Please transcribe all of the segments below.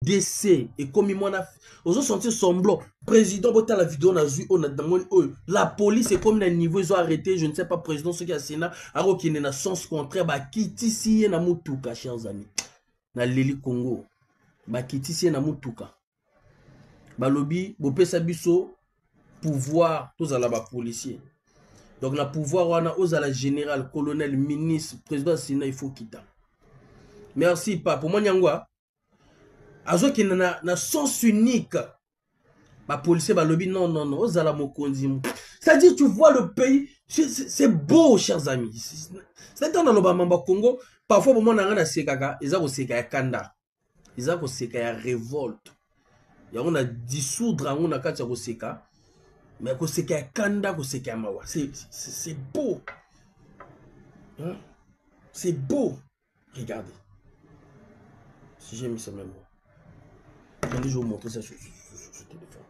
décès et comme moi on senti semblant président bota la vidéo na zui on a dans la police est comme na niveau ils ont arrêté je ne sais pas président ce qui a sénat alors qu'il est na sens contraire ba kitisi na mutuka chers amis na leli Congo ba kitisi na mutuka ba lobby bo pesa biso pouvoir tous à la ba policier donc la pouvoir wana aux à la général colonel ministre président sénat il faut quitter. Merci pas pour moi nyangwa azo qui na sens unique ba policier ba lobby non aux à la mokonzi c'est-à-dire tu vois le pays c'est beau chers amis c'est dans le bamba Congo parfois pour moi na sekaka ils a ko seka ya kanda ils a ko seka ya révolte ya on a dissoudre on a kati ya ko seka mais ko seka ya kanda ko seka ya mawa c'est beau hein? C'est beau regardez si j'ai mis ça même attendez je vais vous montrer ça sur téléphone.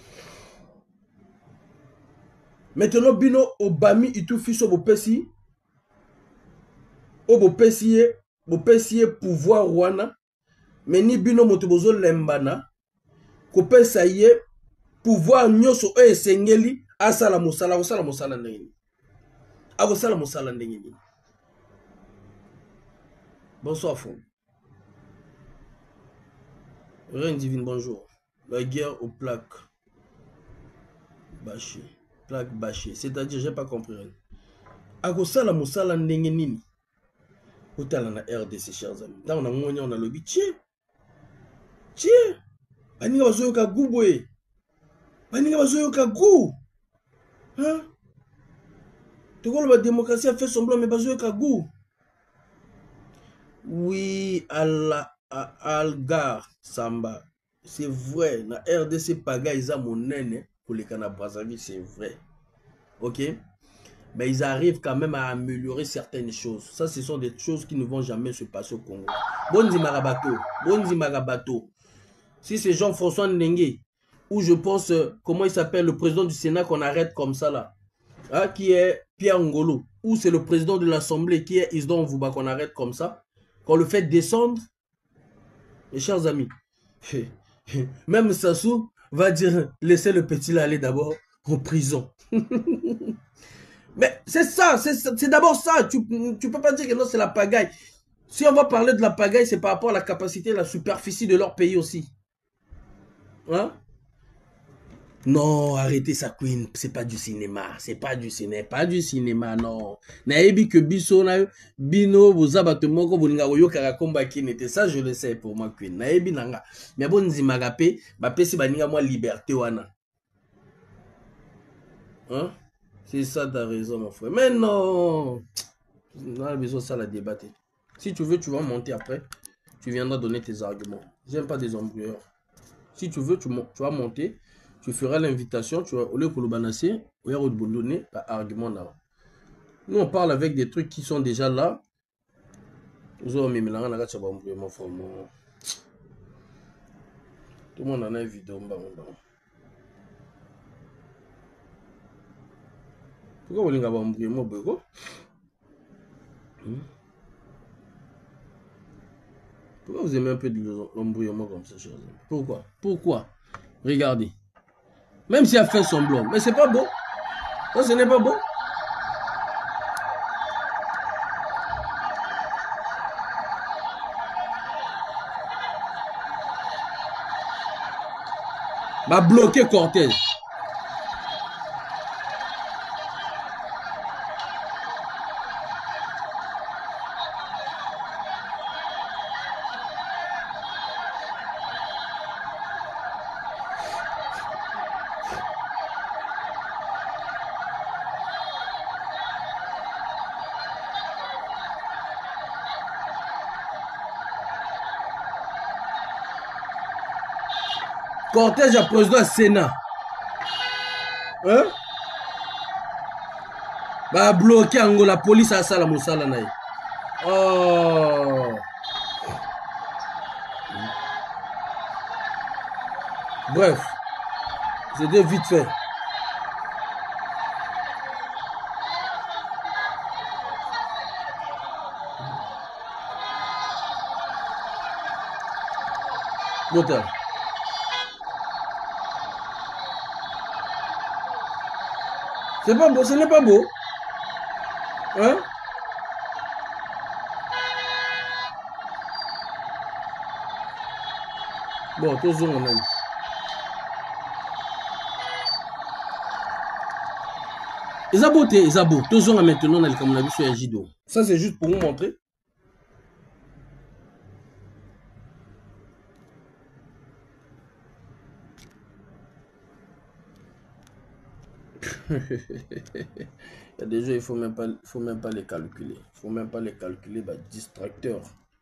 Maintenant bino obami itufi so bopesi o bopesi pouvoir wana mais ni bino moto bozo lembana kopesa ye pouvoir nyoso e sengeli asala mosala ndenge akosala mosala ndenge nini. Bonsoir fond. Reine divine bonjour. La guerre aux plaques bâchées. Plaque bâchée, c'est-à-dire j'ai pas compris. Akosala mosala ndenge nini otala na RDC chers amis. Là on a ngonya on a lobby tie baninga bazoyoka gu boye baninga bazoyoka gu hein tokolo ba démocratie a fait semblant mais bazoyoka gu oui Algar Samba c'est vrai na RDC paga isa monene koleka na Brazzaville c'est vrai. Ok, mais ils arrivent quand même à améliorer certaines choses. Ça, ce sont des choses qui ne vont jamais se passer au Congo. Bonzi Marabato. Si c'est Jean-François Ndengue, ou je pense, comment il s'appelle, le président du Sénat qu'on arrête comme ça là, hein, qui est Pierre Ngolo, ou c'est le président de l'Assemblée qui est Isdon Vouba qu'on arrête comme ça, qu'on le fait descendre, mes chers amis, même Sassou va dire, laissez le petit là aller d'abord en prison. Mais c'est ça, c'est d'abord ça. Tu peux pas dire que non, c'est la pagaille. Si on va parler de la pagaille, c'est par rapport à la capacité, la superficie de leur pays aussi. Hein? Non, arrêtez ça, Queen. C'est pas du cinéma. C'est pas du cinéma, non. Naebi que biso na bino vous abattement ko bolinga yo karakomba qui n'était ça, je le sais pour moi, Queen. Naebi nanga. Mais bon nzimagape, ba pesi baninga moi liberté wana. Hein? C'est ça, t'as raison, mon frère. Mais non, on a besoin de ça, la débattre. Si tu veux, tu vas monter après. Tu viendras donner tes arguments. J'aime pas des embrouilleurs. Si tu veux, tu vas monter. Tu feras l'invitation. Tu vas, au lieu de le banasser, au lieu de donner par argument là. Nous, on parle avec des trucs qui sont déjà là. Tout le monde en a une vidéo. Pourquoi vous voulez avoir un bruit beaucoup? Pourquoi vous aimez un peu de l'embrouillement comme ça, chers amis? Pourquoi? Regardez. Même si elle fait semblant. Mais c'est pas beau. Ça, ce n'est pas beau. Va bloquer cortège. Cortège à président Sénat. Hein? Va bloquer Angola, la police à ça la moussala naï. Oh. Bref. C'était vite fait. Bota. C'est pas beau, ce n'est pas beau. Hein? Bon, tous on aime. Ils ont beauté, ils ont beau. Tous on a maintenant dans le comme on a vu sur un jido. Ça c'est juste pour vous montrer. Il y a des jeux, il faut même pas les calculer. Il faut même pas les calculer, bah, distracteur.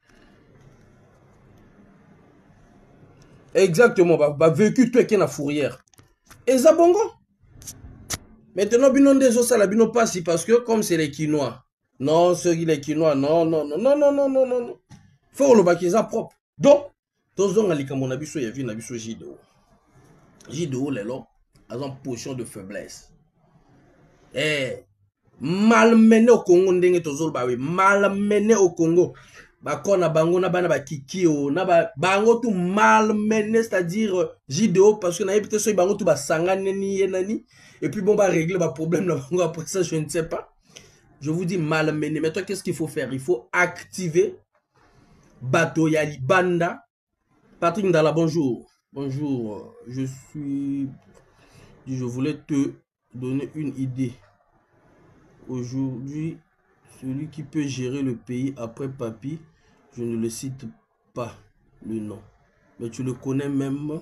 Exactement, bah, vécu toi qui est la fourrière. Et ça bongo. Maintenant, binon des os, la bino passe parce que comme c'est les quinois. Non, ceux qui les quinois, non. Faut le bac, ils propre. Donc, tous on a les comme on a vu sur y a vu, on a vu sur Jido. Jido, les lots, ils ont position de faiblesse. Eh, malmené au Congo, ndenge tozol ba oui, malmené au Congo. Ba kona bango na bana ba kikio, na ba bango tout malmené, c'est-à-dire JDO parce que na peut-être so bango tout ba sangane ni yenani et puis bon ba régler ba problème na bango après ça je ne sais pas. Je vous dis malmené. Maintenant qu'est-ce qu'il faut faire? Il faut activer bateau ya libanda. Patrick Ndala, bonjour. Bonjour, je voulais te donner une idée. Aujourd'hui, celui qui peut gérer le pays après Papi, je ne le cite pas le nom. Mais tu le connais même.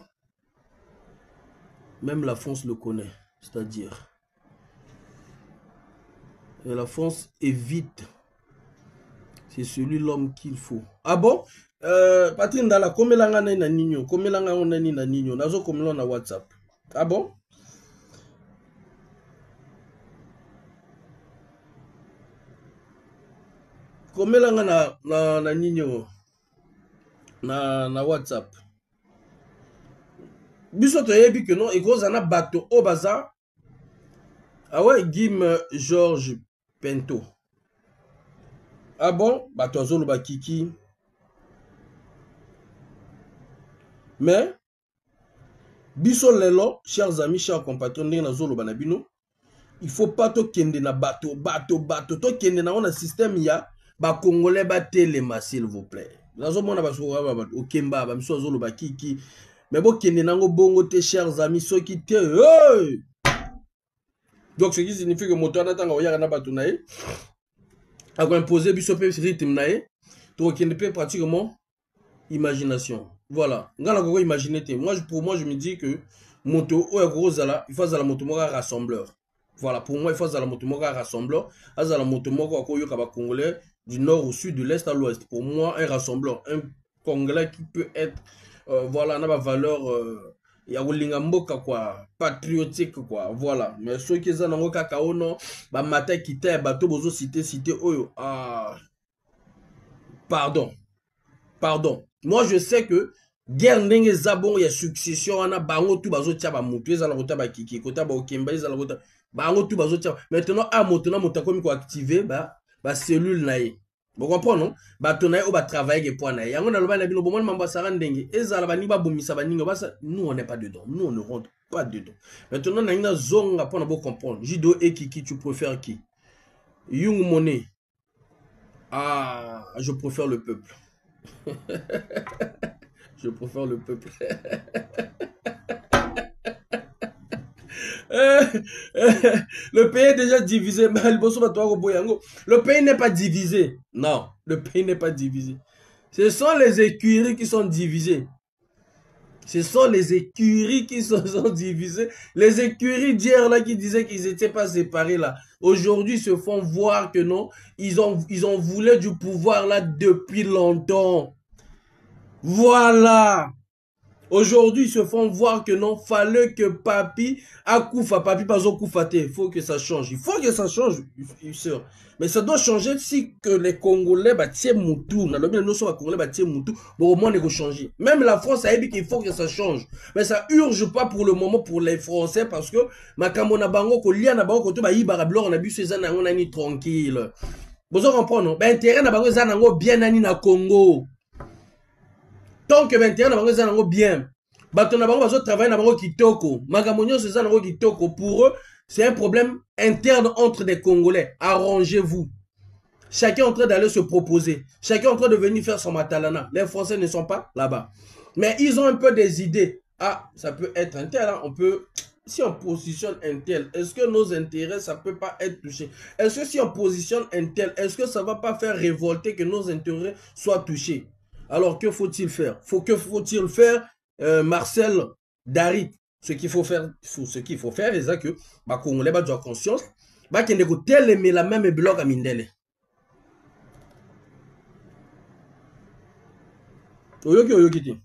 Même la France le connaît. C'est-à-dire. Et la France évite. C'est celui l'homme qu'il faut. Ah bon? Patrick Ndala, comme l'anga na nino, comme l'anga on na nino, nazo comme l'on na WhatsApp. Ah bon? Komelanga na nino na WhatsApp. Biso to yebi que non et gros ana bateau au bazar. Ah ouais, Gim Georges Pinto. Ah bon, bateau azolo ba kiki. Mais biso lelo, chers amis, chers compatriotes, na zolo banabino, il faut pas to kende na bateau, to kende na on a système ya. Ba Congolais ba telema s'il vous plaît. Nazo mona ba so ba okemba ba miso zolo ba kiki. Mais bo kende nango bongo te chers amis ceux qui te hey! Donc ce qui signifie que moto na tanga oyaka na bato nae a ko imposer biso pe rythme nae to kende pe pratiquement imagination. Voilà, ngana ko imaginer te. Pour moi je me dis que moto o ya grosala, il faut za la moto moka rassembleur. Voilà, pour moi il faut za la moto moka rassembleur, za la moto moka ko yoka ba Congolais du nord au sud, de l'est à l'ouest. Pour moi, un rassembleur, un Congolais qui peut être, voilà, on a ma valeur, il y a mboka quoi, patriotique quoi, voilà. Mais ceux qui sont dans le cacao, non, bah matin qui t'est, bateau bozo cité, oyo, ah, pardon. Moi je sais que guerre ndenge zabon, il y a succession, on a bango tout bazo tia ba mutu, za la kota ba kiki, kota ba okemba, za la kota bango tout bazo tia. Maintenant, maintenant, motakomi ko activer, ba cellule nae. Vous comprenez non? Ba tonaye o ba travailler ke point nae. Yango na loba na bino bomon mamba sarandenge. Ezala ba ni ba bomisa ba ninga ba nous on n'est pas dedans. Nous on ne rentre pas dedans. Maintenant na ina zonga pour na bo comprendre. Jido et Kiki tu préfères qui? Young Money. Ah, je préfère le peuple. Je préfère le peuple. Le pays est déjà divisé. Le pays n'est pas divisé. Non, le pays n'est pas divisé. Ce sont les écuries qui sont divisées. Ce sont les écuries qui sont divisées. Les écuries d'hier là qui disaient qu'ils n'étaient pas séparés là. Aujourd'hui se font voir que non. Ils ont voulu du pouvoir là depuis longtemps. Voilà. Aujourd'hui, ils se font voir que non, fallait que Papi Akoufa, Papi Pazo Koufate. Il faut que ça change. Il faut que ça change, sûr. Mais ça doit changer si que les Congolais battent Moutou. Dans le même nous sommes Congolais battent Moutou. Bon, au moins, il faut changer. Même la France a dit qu'il faut que ça change. Mais ça urge pas pour le moment pour les Français parce que Makamona Bango, Kolia na Bango, Koto, Baïba, Blor, on a bu ces années, on a ni tranquille. Vous comprenez, non? Ben, intérêt na Bango, Zanango, bien nani na Congo. Tant que l'intérêt na bango eza nango bien. Bato na bango bazo travailler na bango kitoko. Makambo nyonso eza nango kitoko. Pour eux, c'est un problème interne entre des Congolais. Arrangez-vous. Chacun est en train d'aller se proposer. Chacun est en train de venir faire son matalana. Les Français ne sont pas là-bas. Mais ils ont un peu des idées. Ah, ça peut être un tel. Hein. On peut... Si on positionne un tel, est-ce que nos intérêts, ça ne peut pas être touché? Est-ce que si on positionne un tel, est-ce que ça ne va pas faire révolter que nos intérêts soient touchés? Alors, que faut-il faire? Que faut-il faire, Marcel Darit? Ce qu'il faut faire, c'est que les Congolais ont conscience qu'ils ne tel aimer la même bloc à Mindele. Oyoki.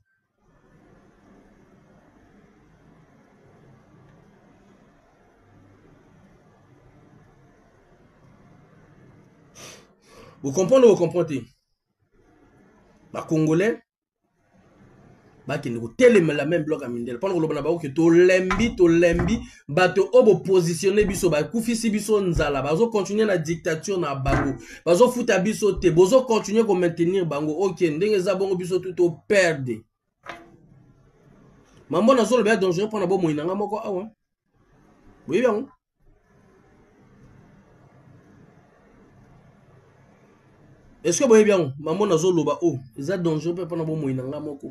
Vous comprenez ou vous comprenez? Les Congolais, qui ne telema la même bloc à Mindel. Pendant que to lembi, bato obo positionné biso, ba kufisi biso nzala, bazo continuer la dictature na bango, bazo futa biso te, bazo continuer ko maintenir bango. Ok, ndenge za bango biso tout au perdre. Mambo na zolo ba dangereux pour na bo moinanga moko awa. Oui bien. Est-ce que vous voyez bien? Mambo na zolo ba oh, ça dangereux pour na bo moinanga moko.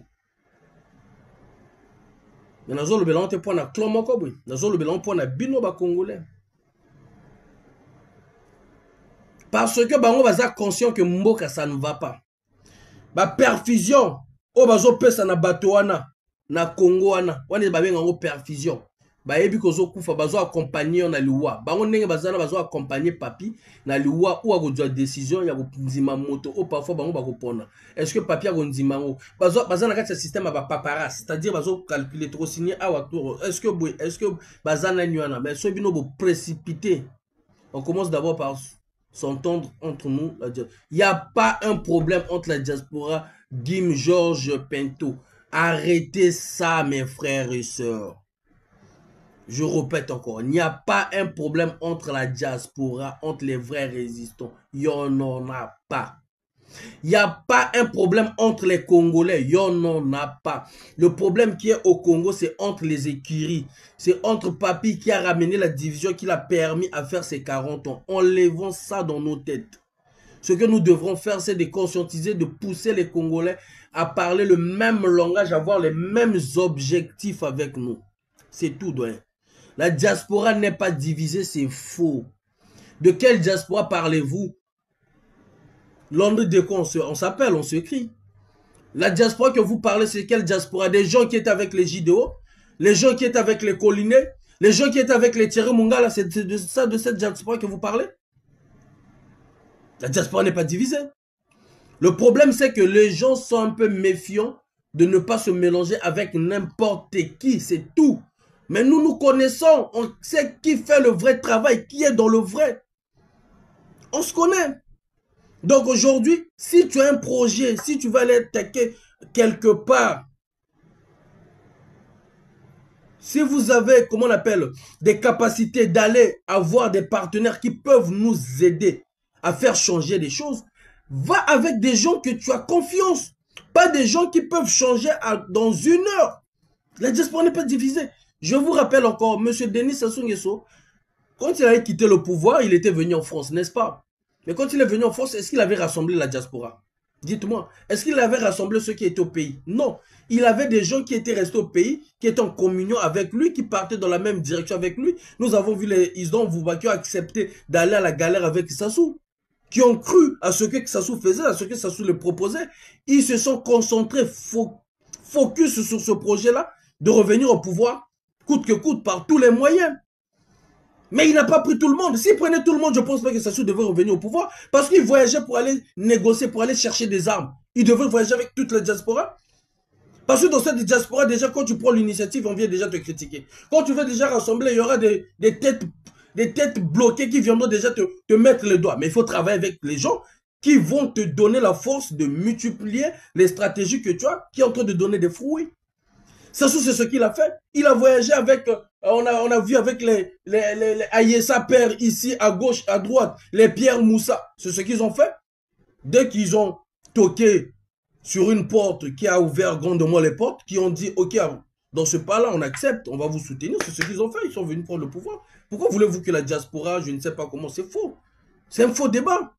Mais nazo le bilan te pona clan moko boy. Nazo le bilan pona bino ba congolais. Parce que bango baza conscient que mboka ça ne va pas. Ba perfusion o bazo pesa na bato wana na Congo wana. Wana ba benga ngo perfusion. Ba yebi kozo kufa bazo accompagner na liwa. Bango ndenge bazana bazo accompagner papi na liwa ou a ko décision ya ko ndima moto ou parfois bango ba ko pona. Est-ce que papi a ko ndima ngo bazana kati système ba paparazzi, c'est-à-dire bazo calculer trop signer à tour. Est-ce que bazana nyana mais so bino bo précipiter. On commence d'abord par s'entendre entre nous. Il n'y a pas un problème entre la diaspora, Guim, Georges, Pinto. Arrêtez ça, mes frères et sœurs. Je répète encore, il n'y a pas un problème entre la diaspora, entre les vrais résistants. Il n'y en a pas. Il n'y a pas un problème entre les Congolais. Il n'y en a pas. Le problème qui est au Congo, c'est entre les écuries. C'est entre Papi qui a ramené la division qui l'a permis à faire ses 40 ans. Enlevons ça dans nos têtes. Ce que nous devrons faire, c'est de conscientiser, de pousser les Congolais à parler le même langage, à avoir les mêmes objectifs avec nous. C'est tout, doyen. La diaspora n'est pas divisée, c'est faux. De quelle diaspora parlez-vous? L'André de quoi on s'appelle, on s'écrit. La diaspora que vous parlez, c'est quelle diaspora? Des gens qui étaient avec les JDO, les gens qui étaient avec les Collinets, les gens qui étaient avec les Thierry Mungala, c'est de cette diaspora que vous parlez? La diaspora n'est pas divisée. Le problème, c'est que les gens sont un peu méfiants de ne pas se mélanger avec n'importe qui, c'est tout. Mais nous nous connaissons, on sait qui fait le vrai travail, qui est dans le vrai. On se connaît. Donc aujourd'hui, si tu as un projet, si tu vas aller attaquer quelque part, si vous avez, comment on appelle, des capacités d'aller avoir des partenaires qui peuvent nous aider à faire changer des choses, va avec des gens que tu as confiance. Pas des gens qui peuvent changer dans une heure. La diaspora n'est pas divisée. Je vous rappelle encore, M. Denis Sassou Nguesso, quand il avait quitté le pouvoir, il était venu en France, n'est-ce pas? Mais quand il est venu en France, est-ce qu'il avait rassemblé la diaspora? Dites-moi, est-ce qu'il avait rassemblé ceux qui étaient au pays? Non. Il avait des gens qui étaient restés au pays, qui étaient en communion avec lui, qui partaient dans la même direction avec lui. Nous avons vu les Isdon Vouba qui ont accepté d'aller à la galère avec Sassou, qui ont cru à ce que Sassou faisait, à ce que Sassou le proposait. Ils se sont concentrés, focus sur ce projet-là, de revenir au pouvoir, coûte que coûte, par tous les moyens. Mais il n'a pas pris tout le monde. S'il prenait tout le monde, je ne pense pas que Sassou devait revenir au pouvoir. Parce qu'il voyageait pour aller négocier, pour aller chercher des armes. Il devait voyager avec toute la diaspora. Parce que dans cette diaspora, déjà, quand tu prends l'initiative, on vient déjà te critiquer. Quand tu veux déjà rassembler, il y aura des têtes bloquées qui viendront déjà te mettre les doigts. Mais il faut travailler avec les gens qui vont te donner la force de multiplier les stratégies que tu as, qui est en train de donner des fruits. Sassou, c'est ce qu'il a fait. Il a voyagé avec, on a vu avec les Ayessa Père ici, à gauche, à droite, les Pierre Moussa. C'est ce qu'ils ont fait. Dès qu'ils ont toqué sur une porte qui a ouvert grandement les portes, qui ont dit, ok, dans ce pas-là, on accepte, on va vous soutenir. C'est ce qu'ils ont fait, ils sont venus prendre le pouvoir. Pourquoi voulez-vous que la diaspora, je ne sais pas comment, c'est faux. C'est un faux débat.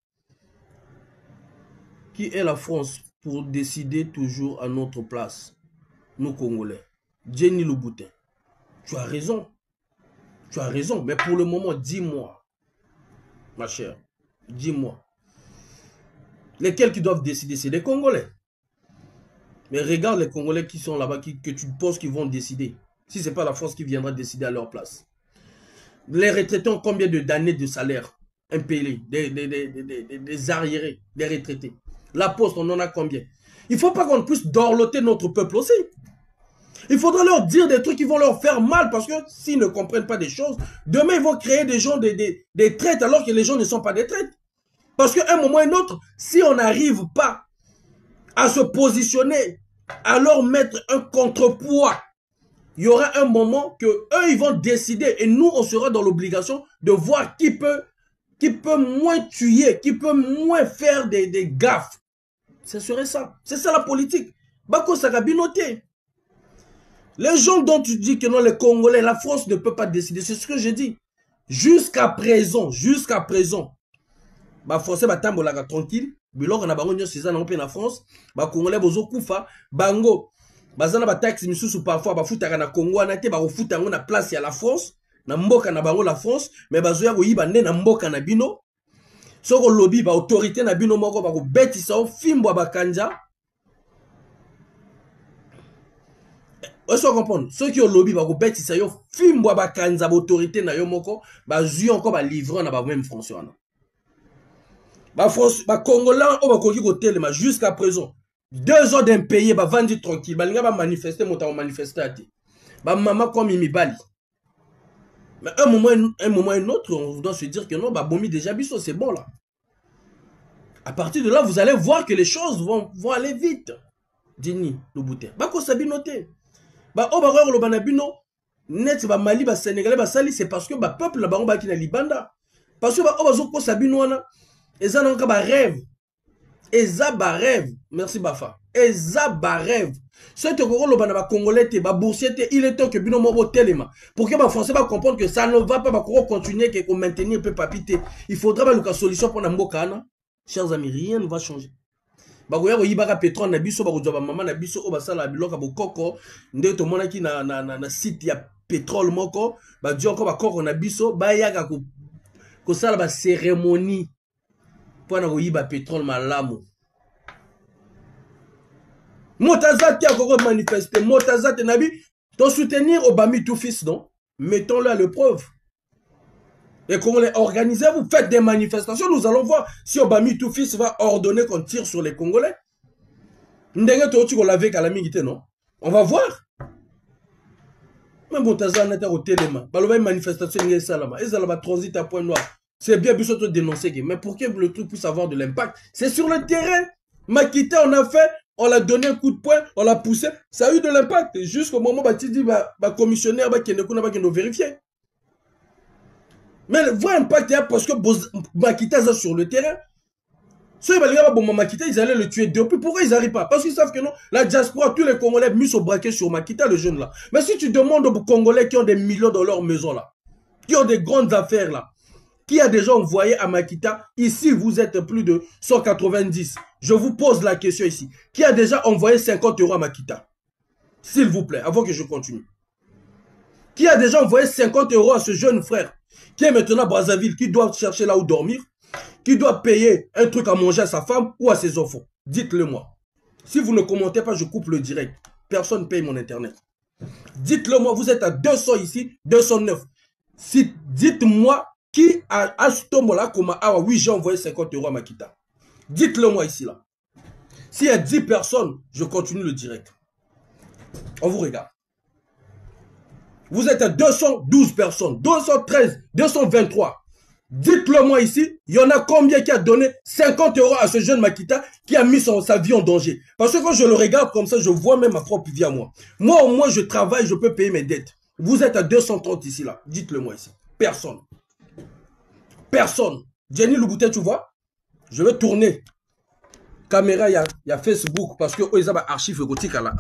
Qui est la France pour décider toujours à notre place? Nous, Congolais. Jenny Louboutin. Tu as raison. Tu as raison. Mais pour le moment, dis-moi, ma chère, dis-moi. Lesquels qui doivent décider, c'est les Congolais. Mais regarde les Congolais qui sont là-bas, que tu penses qu'ils vont décider. Si ce n'est pas la France qui viendra décider à leur place. Les retraités ont combien d'années de salaire impayés? Des arriérés, des retraités. La poste, on en a combien? Il ne faut pas qu'on puisse dorloter notre peuple aussi. Il faudra leur dire des trucs qui vont leur faire mal parce que s'ils ne comprennent pas des choses, demain ils vont créer des gens des traites alors que les gens ne sont pas des traites. Parce qu'à un moment ou un autre, si on n'arrive pas à se positionner, à leur mettre un contrepoids, il y aura un moment que eux ils vont décider et nous on sera dans l'obligation de voir qui peut moins tuer, qui peut moins faire des gaffes. Ce serait ça. C'est ça la politique. Bako Sakabinoté. Les gens dont tu dis que non, les Congolais, la France ne peut pas décider. C'est ce que j'ai dit. Jusqu'à présent, bah Français batambolaka tranquille. Biloko na bango nyonso eza na mpe na France. Ba Congolais bozo kufa. Bango bazana ba taxi misusu parfois ba futaka na Congo na te ba kofuta ngo na place ya la France. Na mboka na bango la France. Mais bazoya ko yiba nde na mboka na bino. Soko lobby ba autorité na bino moko ba ko betisa o fimbo bakanja. Est-ce que vous comprenez? Ceux qui ont lobby, bah, bêtis, ça y est, film, bah, kanza, autorité, na yo moko, bah, zui encore, bah, livrant, na, bah, même français, bah, France, bah, Congolais, on va coquiller au télé, mais jusqu'à présent, 2 ans d'impayé, bah, vendu tranquille, bah, l'ingé, bah, manifester, monta, manifester, bah, maman, comme il bali. Mais un moment, un autre, on doit se dire que non, bah, bomi, déjà, biso, c'est bon, là. À partir de là, vous allez voir que les choses vont aller vite. Dini, le boutin. Bah, qu'on s'habille noté. Bah o ba le banabino net ba Mali ba Sénégalais ba sali c'est parce que ba peuple là ba on ba ki na libanda parce que ba o bazo ko sabino wana eza na ba rêve merci Bafa eza ba rêve ce te ko le banaba congolais te ba boursier te il est temps que bino mo telema pour que ba français ba comprendre que ça ne va pas ba continuer que maintenir peu papité il faudra ba luka solution pour na mboka na chers amis rien ne va changer. Bagoya yibaka pétrole na biso bakozwa mama na biso o basala biloka bokoko nde to monaki na site ya pétrole moko ba di encore bakoko na biso bayaka ko sala ba cérémonie pour na koyiba pétrole malamu motazate akoko manifester motazate nabi to soutenir Obami tout fils non mettons-le à l'épreuve. Et comment les organisez-vous? Faites des manifestations. Nous allons voir si Obami tout fils va ordonner qu'on tire sur les Congolais. Non? On va voir. Mais bon, t'as un au téléma. Une manifestation, transit à point noir. C'est bien, bien sûr, de dénoncer. Mais pour que le truc puisse avoir de l'impact, c'est sur le terrain. Makita, on a fait, on l'a donné un coup de poing, on l'a poussé. Ça a eu de l'impact. Jusqu'au moment où tu dis, commissionnaire, qui ne vérifier. Mais voit impact parce que Makita est sur le terrain. Ceux qui ont Makita, ils allaient le tuer depuis. Pourquoi ils n'arrivent pas? Parce qu'ils savent que non, la diaspora, tous les Congolais mis au braquet sur Makita, le jeune là. Mais si tu demandes aux Congolais qui ont des millions dans leur maison là, qui ont des grandes affaires là, qui a déjà envoyé à Makita, ici vous êtes plus de 190. Je vous pose la question ici. Qui a déjà envoyé 50 € à Makita? S'il vous plaît, avant que je continue. Qui a déjà envoyé 50 € à ce jeune frère qui est maintenant à Brazzaville, qui doit chercher là où dormir, qui doit payer un truc à manger à sa femme ou à ses enfants? Dites-le moi. Si vous ne commentez pas, je coupe le direct. Personne ne paye mon internet. Dites-le moi, vous êtes à 200 ici, 209. Si, dites-moi qui a ce tombe-là, comme ah oui, j'ai envoyé 50 € à Makita. Dites-le moi ici là. S'il y a 10 personnes, je continue le direct. On vous regarde. Vous êtes à 212 personnes, 213, 223. Dites-le moi ici, il y en a combien qui a donné 50 € à ce jeune Makita qui a mis sa vie en danger? Parce que quand je le regarde comme ça, je vois même ma propre vie à moi. Moi, au moins, je travaille, je peux payer mes dettes. Vous êtes à 230 ici, là. Dites-le moi ici. Personne. Personne. Jenny Louboutin, tu vois? Je vais tourner. caméra, il y a Facebook, parce que ils ont des archives érotiques là.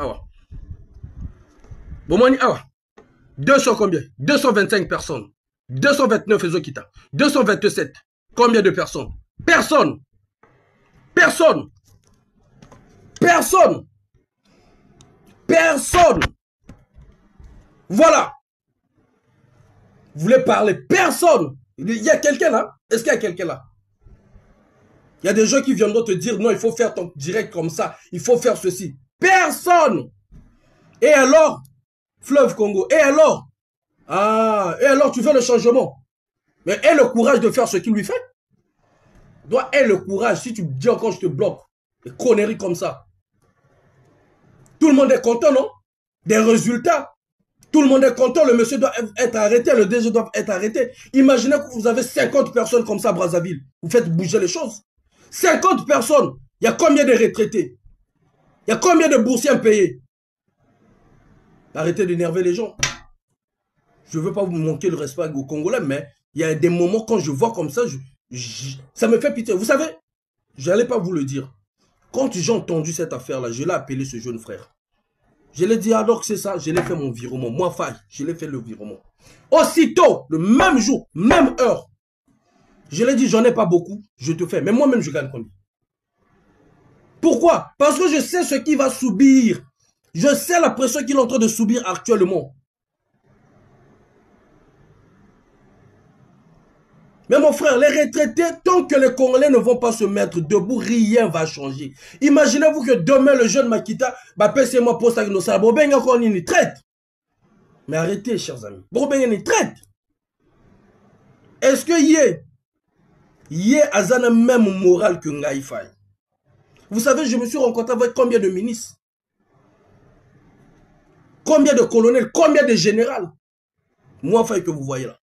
Bon, moi, 200 combien? 225 personnes. 229 Ezokita. 227. Combien de personnes? Personne. Personne. Personne. Personne. Voilà. Vous voulez parler? Personne. Il y a quelqu'un là? Est-ce qu'il y a quelqu'un là? Il y a des gens qui viendront te dire non, il faut faire ton direct comme ça. Il faut faire ceci. Personne. Et alors? Fleuve Congo. Et alors? Ah, et alors tu fais le changement. Mais aie le courage de faire ce qu'il lui fait. Dois aie le courage. Si tu me dis encore je te bloque. Des conneries comme ça. Tout le monde est content, non? Des résultats. Tout le monde est content. Le monsieur doit être arrêté. Le DG doit être arrêté. Imaginez que vous avez 50 personnes comme ça à Brazzaville. Vous faites bouger les choses. 50 personnes. Il y a combien de retraités? Il y a combien de boursiers impayés? Arrêtez d'énerver les gens. Je ne veux pas vous manquer le respect aux Congolais, mais il y a des moments quand je vois comme ça, ça me fait pitié. Vous savez, je n'allais pas vous le dire. Quand j'ai entendu cette affaire-là, je l'ai appelé ce jeune frère. Je l'ai dit, alors que c'est ça, je l'ai fait mon virement. Moi, Faye, je l'ai fait le virement. Aussitôt, le même jour, même heure, je l'ai dit, j'en ai pas beaucoup, je te fais. Mais moi-même, je gagne combien? Pourquoi? Parce que je sais ce qu'il va subir. Je sais la pression qu'il est en train de subir actuellement. Mais mon frère, les retraités, tant que les Congolais ne vont pas se mettre debout, rien ne va changer. Imaginez-vous que demain, le jeune Makita, c'est moi poste avec nos salles. Bobenga qu'on y traite. Mais arrêtez, chers amis. Bobenga y traite. Est-ce que Yé Azana même moral que Ngaï Faye? Vous savez, je me suis rencontré avec combien de ministres? Combien de colonels? Combien de généraux? Moi, Faye, que vous voyez là.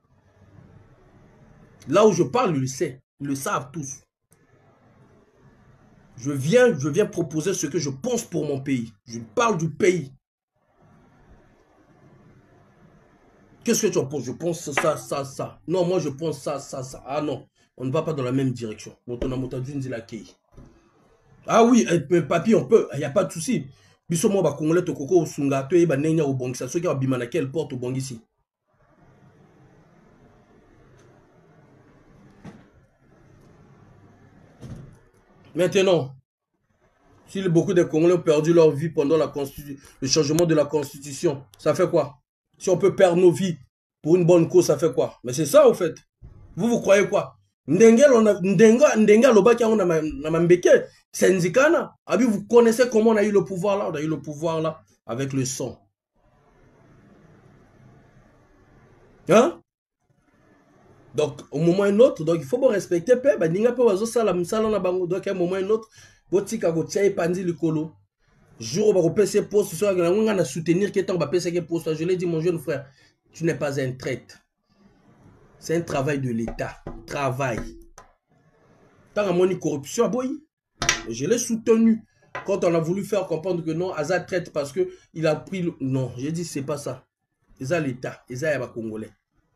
Là où je parle, ils le savent. Ils le savent tous. Je viens proposer ce que je pense pour mon pays. Je parle du pays. Qu'est-ce que tu en penses? Je pense ça. Non, moi je pense ça. Ah non, on ne va pas dans la même direction. Ah oui, papi, on peut. Il n'y a pas de souci. Bissomo ba Congolais to koko sunga to ba nenya au bongisa. Ceux qui ont bimana quelle porte au bongisi. Maintenant, si beaucoup de Congolais ont perdu leur vie pendant le changement de la Constitution, ça fait quoi? Si on peut perdre nos vies pour une bonne cause, ça fait quoi? Mais c'est ça, au fait. Vous croyez quoi? Ndenga lobaki on a mambeke, Senzikana. Abi, vous connaissez comment on a eu le pouvoir là? On a eu le pouvoir là avec le sang. Hein? Donc, au moment un autre, donc il faut respecter peu. Bah, ninga peu wazo sala msala na bango. Donc, à un moment un autre, botika go tia epandi likolo. Jour où on va passer poste, on va soutenir que tant va passer poste. Je l'ai dit, mon jeune frère, tu n'es pas un traître. C'est un travail de l'État. Travail. Tant à mon corruption, boy. Je l'ai soutenu. Quand on a voulu faire comprendre que non, Aza traite parce qu'il a pris le... Non, j'ai dit, c'est pas ça. C'est l'État. C'est ça, Congolais.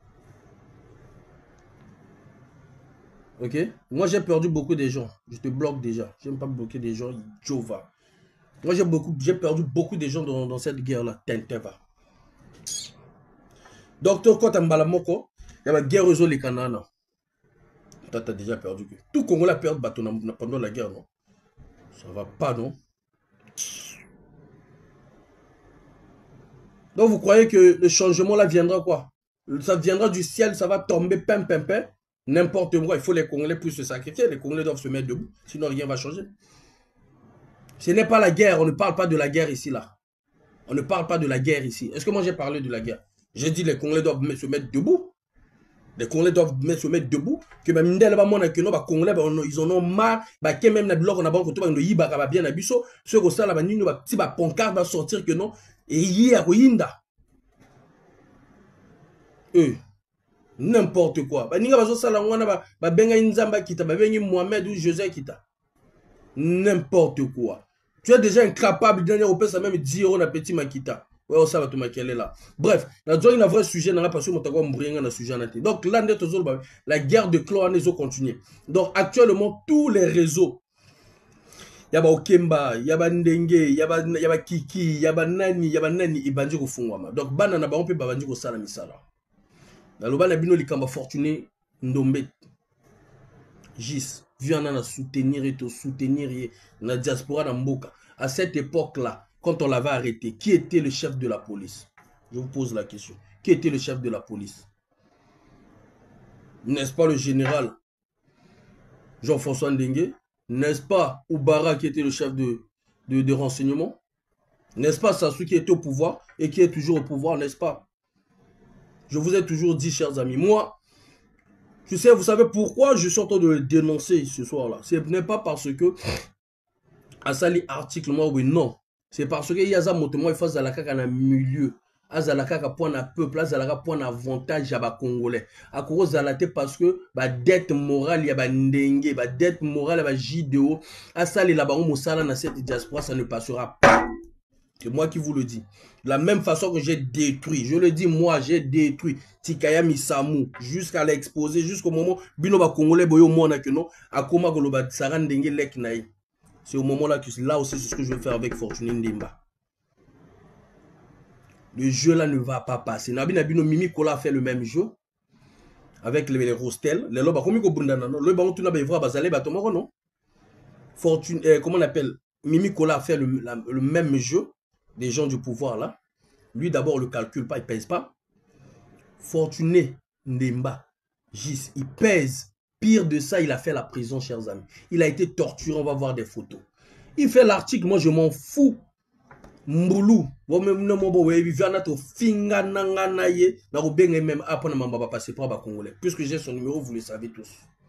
Ok? Moi, j'ai perdu beaucoup de gens. Je te bloque déjà. Je n'aime pas bloquer des gens. Jova. Moi, j'ai perdu beaucoup de gens dans cette guerre-là. Tenteva. Docteur Kotambala Moko, il y a la guerre aux les Canana. Tu as déjà perdu. Tout Congolais a perdu pendant la guerre, non? Ça va pas, non? Donc, vous croyez que le changement là viendra quoi? Ça viendra du ciel, ça va tomber, pim. N'importe quoi, il faut les Congolais puissent se sacrifier. Les Congolais doivent se mettre debout, sinon rien ne va changer. Ce n'est pas la guerre, on ne parle pas de la guerre ici, là. On ne parle pas de la guerre ici. Est-ce que moi j'ai parlé de la guerre? J'ai dit les Congolais doivent se mettre debout. Les Congolais doivent se mettre debout. Que même les Congolais, ils en ont marre. Que même les blocs, on a bien abisso. Ceux qui sont là, si la pancarte va sortir que non. Et hier, n'importe quoi. N'importe quoi. Tu es déjà incapable de dire ça même dire on a petit Makita. Ouais, ça va te maquiller là. Bref, la il y a un vrai sujet dans la passion sujet. Donc là, la guerre de clan a continué. Donc actuellement, tous les réseaux Yaba Okemba, yaba Ndenge, yaba Kiki, yaba nani ibandi ko fungwama. Donc bana na bango pe babandi ko sala misala. Na loba na bino likamba fortuné ndombe. Gis, viens à soutenir et te soutenir na diaspora na mboka. À cette époque-là, quand on l'avait arrêté, qui était le chef de la police? Je vous pose la question. Qui était le chef de la police? N'est-ce pas le général Jean-François Ndengue? N'est-ce pas Oubara qui était le chef de renseignement? N'est-ce pas Sassou qui était au pouvoir et qui est toujours au pouvoir, n'est-ce pas? Je vous ai toujours dit, chers amis, moi, tu sais, vous savez pourquoi je suis en train de le dénoncer ce soir-là? Ce n'est pas parce que Asali article, moi, oui, non. C'est parce que Yaza Motomo, il faut Zalaka dans le milieu. Azalaka point à peuple, Azalaka point avantage à Congolais. À cause Zalate parce que ba dette morale, ya ba ndenge, ba dette morale, ba JDO, Asali la baron Moussala dans cette diaspora, ça ne passera pas. C'est moi qui vous le dis. De la même façon que j'ai détruit, je le dis moi, j'ai détruit Tikaya Misamu jusqu'à l'exposer, jusqu'au moment Bino ba Congolais boyo mona que non, à Koma Goloba Saran Ndenge Lek Naï. C'est au moment là que là aussi c'est ce que je vais faire avec Fortuné Ndemba. Le jeu là ne va pas passer. Nabi Nabino Mimi Kola a fait le même jeu avec les Rostel. Les lobes, comment non? Fortune, comment on appelle? Mimi Kola a fait le même jeu des gens du pouvoir là. Lui d'abord le calcule pas, il pèse pas. Fortuné Ndemba, Gis, il pèse. Pire de ça, il a fait la prison, chers amis. Il a été torturé, on va voir des photos. Il fait l'article, moi je m'en fous. Mboulou, puisque j'ai son numéro, vous le savez tous.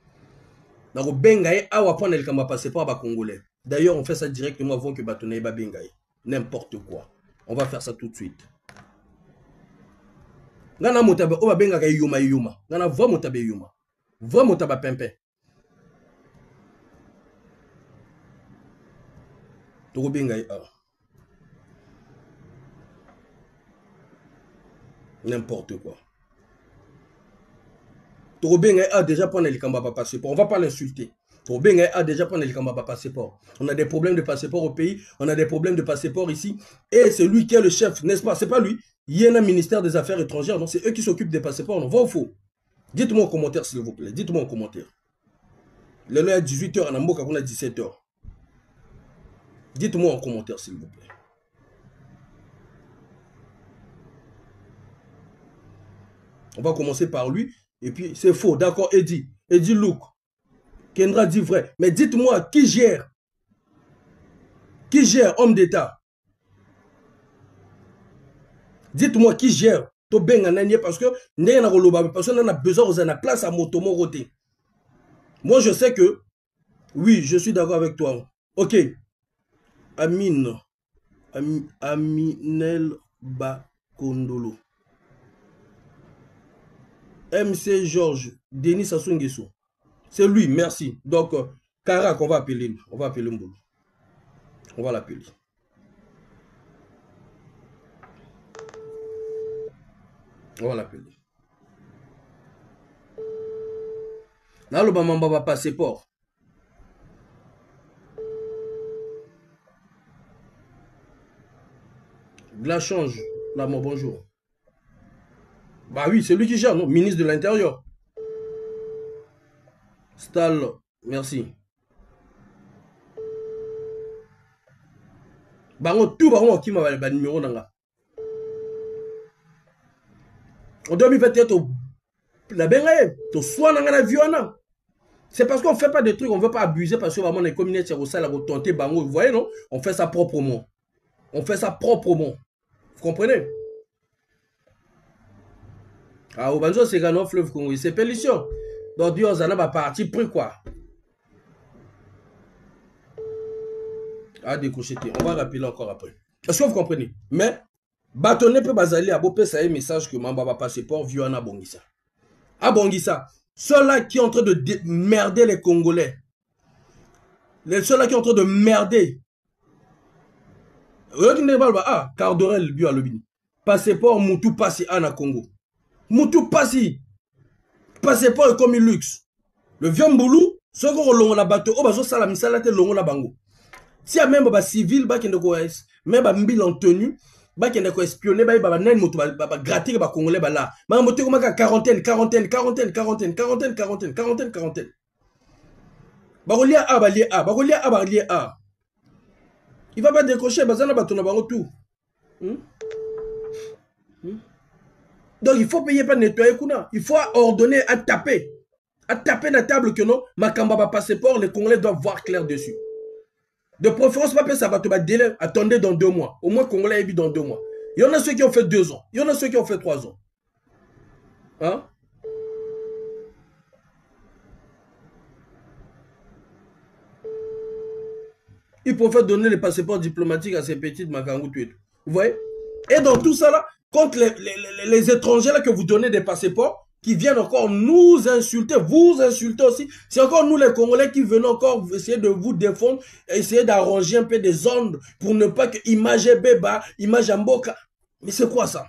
D'ailleurs, on fait ça directement avant que Batonaye ba bengaye. N'importe quoi. On va faire ça tout de suite. Ngana motabe o ba benga yuma yuma. Ngana va motabe yuma. Va motaba pempe. To bengaye a. N'importe quoi. Tobenga a déjà pris le Kamba passeport. On va pas l'insulter. Tobenga a déjà pris le Kamba passeport. On a des problèmes de passeport au pays. On a des problèmes de passeport ici. Et c'est lui qui est le chef, n'est-ce pas? C'est pas lui. Il y a un ministère des Affaires étrangères. Donc c'est eux qui s'occupent des passeports. Non, va ou faux? Dites-moi en commentaire, s'il vous plaît. Dites-moi en commentaire. Le est à 18h, on a 17h. Dites-moi en commentaire, s'il vous plaît. On va commencer par lui. Et puis, c'est faux. D'accord, Eddie. Eddie Luke. Kendra dit vrai. Mais dites-moi, qui gère? Qui gère, homme d'État? Dites-moi, qui gère? Parce que on a besoin de la place à Motomo Roté. Moi, je sais que... Oui, je suis d'accord avec toi. Ok. Aminel Bakondolo. MC Georges, Denis Sassou Nguesso. C'est lui, merci. Donc, Karak, on va appeler lui. On va appeler Mboulou. On va l'appeler. On va l'appeler. Là, le Bamamba va passeport. La change. Là, mon bonjour. Bah oui, c'est lui qui gère, non? Ministre de l'Intérieur. Stal, merci. Bango tout bango qui m'a le numéro nanga. En 2021, la bengaye, to soit nanga na viona. C'est parce qu'on fait pas de trucs, on veut pas abuser parce que vraiment les communautés au ça la tenter bango, vous voyez non? On fait ça proprement. On fait ça proprement. Vous comprenez? Ah, au Banjo, c'est Gano Fleuve Congo, c'est Pélition. Donc, Dieu, on a parti pris quoi? Ah, décrocheté. On va rappeler encore après. Est-ce que vous comprenez? Mais, bâtonner peut basaler à Bopé, ça y est, message que Mamba va passer pour Viona Bongissa. Ah, Bongissa. Ceux-là qui sont en train de merder les Congolais. Ceux-là qui sont en train de merder. Ah, Cardorel, Bio à Lobini. Passeport, Moutou Passi, Anna Congo. Moutou Passi. Passeport est comme un luxe. Le vieux Mboulou, ce qu'on a bateau, oh, bah, ça la misala te longo la bango. Si y a même des civils, même des mobile en tenue, qui ont espionné, ils ont gratter les Congolais là. Mais on a quarantaine. Il va pas décrocher, tout. Donc il faut payer pas nettoyer. Il faut ordonner à taper. À taper la table que non, Makamba passeport, les Congolais doivent voir clair dessus. De préférence, pas ça va te battre délai. Attendez dans 2 mois. Au moins, Congolais est dans 2 mois. Il y en a ceux qui ont fait 2 ans. Il y en a ceux qui ont fait 3 ans. Hein? Ils préfèrent donner les passeports diplomatiques à ces petites Makangou. Vous voyez? Et dans tout ça là, contre les étrangers là que vous donnez des passeports, qui viennent encore nous insulter, vous insulter aussi. C'est encore nous les Congolais qui venons encore essayer de vous défendre, essayer d'arranger un peu des ondes pour ne pas que image Beba, image Mboka. Mais c'est quoi ça?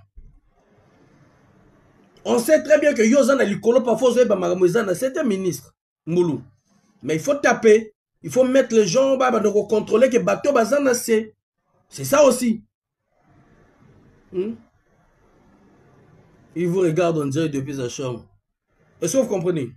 On sait très bien que Yozana Likolo parfois c'est un ministre, Moulou. Mais il faut taper, il faut mettre les gens pour contrôler que bateau bazana c'est ça aussi. Il vous regarde en direct depuis sa chambre. Est-ce que vous comprenez?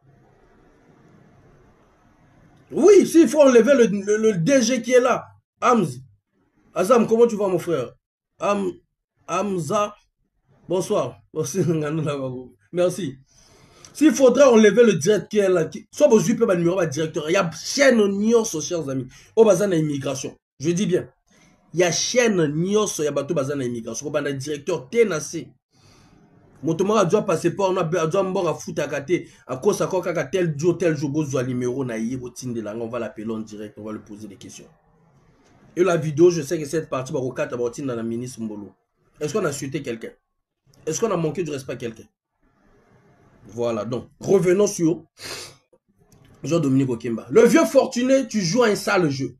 Oui, s'il faut enlever le DG qui est là. Hamz. Azam, comment tu vas mon frère? Hamza. Bonsoir. Merci. S'il faudrait enlever le direct qui est là, soit vous avez un numéro de directeur. Il y a chaîne Nyos, chers amis. Au bazan à immigration. Je dis bien. Il y a chaîne Nyos, il y a bateau bazan à immigration. Au directeur TNC. Motomara doit passer par on a doit mbonga foot à côté à cause à quoi tel jour besoin numéro na yebo tinde là on va l'appeler en direct, on va lui poser des questions. Et la vidéo, je sais que cette partie va recadrer d'abord dans la ministre Mbolo. Est-ce qu'on a insulté quelqu'un? Est-ce qu'on a manqué de respect à quelqu'un? Voilà, donc revenons sur Jean-Dominique Okemba. Le vieux fortuné, tu joues à un sale jeu.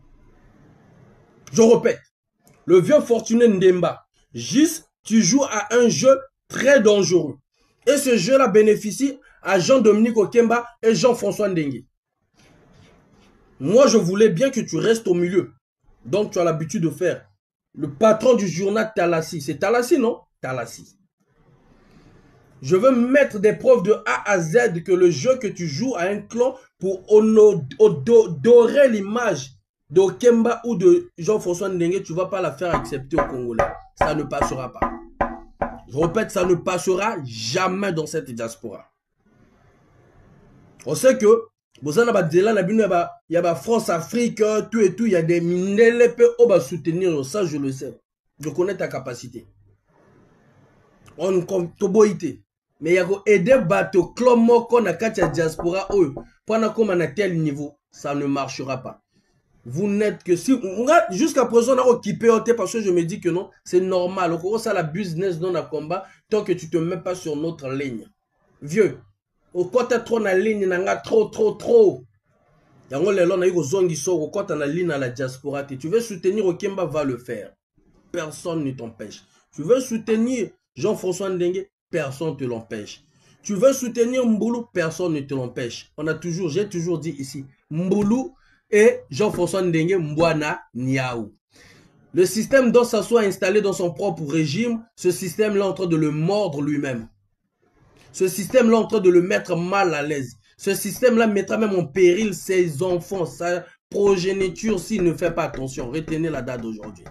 Je répète, le vieux fortuné Ndemba, juste tu joues à un jeu très dangereux. Et ce jeu-là bénéficie à Jean-Dominique Okemba et Jean-François Ndengue. Moi, je voulais bien que tu restes au milieu. Donc, tu as l'habitude de faire. Le patron du journal Talassi. C'est Talassi, non? Talassi. Je veux mettre des preuves de A à Z que le jeu que tu joues à un clan pour dorer l'image d'Okemba ou de Jean-François Ndengue, tu ne vas pas la faire accepter au Congolais. Ça ne passera pas. Je répète, ça ne passera jamais dans cette diaspora. On sait que il y a France-Afrique, tout et tout, il y a des minelles qui vont soutenir. Ça, je le sais. Je connais ta capacité. On compte. Mais il y a aider bateau clomo qu'on a la diaspora pendant qu'on a tel niveau, ça ne marchera pas. Vous n'êtes que si jusqu'à présent on a occupé parce que je me dis que non, c'est normal. Au cours ça la business dans le combat tant que tu te mets pas sur notre ligne. Vieux, au côté trop na ligne nanga trop. Yango lelo na yiko zongi so au côté na ligne à la diaspora. Tu veux soutenir Okemba, va le faire. Personne ne t'empêche. Tu veux soutenir Jean-François Ndengue, personne ne te l'empêche. Tu veux soutenir Mboulou, personne ne te l'empêche. J'ai toujours dit ici, Mboulou et Jean-François Ndengue Mbwana Niaou. Le système doit s'asseoir installé dans son propre régime. Ce système-là est en train de le mordre lui-même. Ce système-là est en train de le mettre mal à l'aise. Ce système-là mettra même en péril ses enfants, sa progéniture s'il ne fait pas attention. Retenez la date d'aujourd'hui.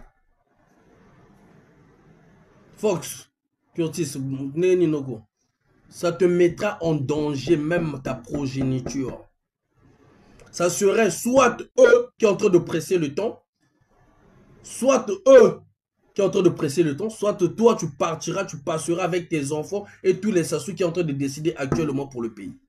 Fox, Curtis, Neninogo, ça te mettra en danger même ta progéniture. Ça serait soit eux qui sont en train de presser le temps, soit eux qui sont en train de presser le temps, soit toi tu partiras, tu passeras avec tes enfants et tous les Sassou qui sont en train de décider actuellement pour le pays.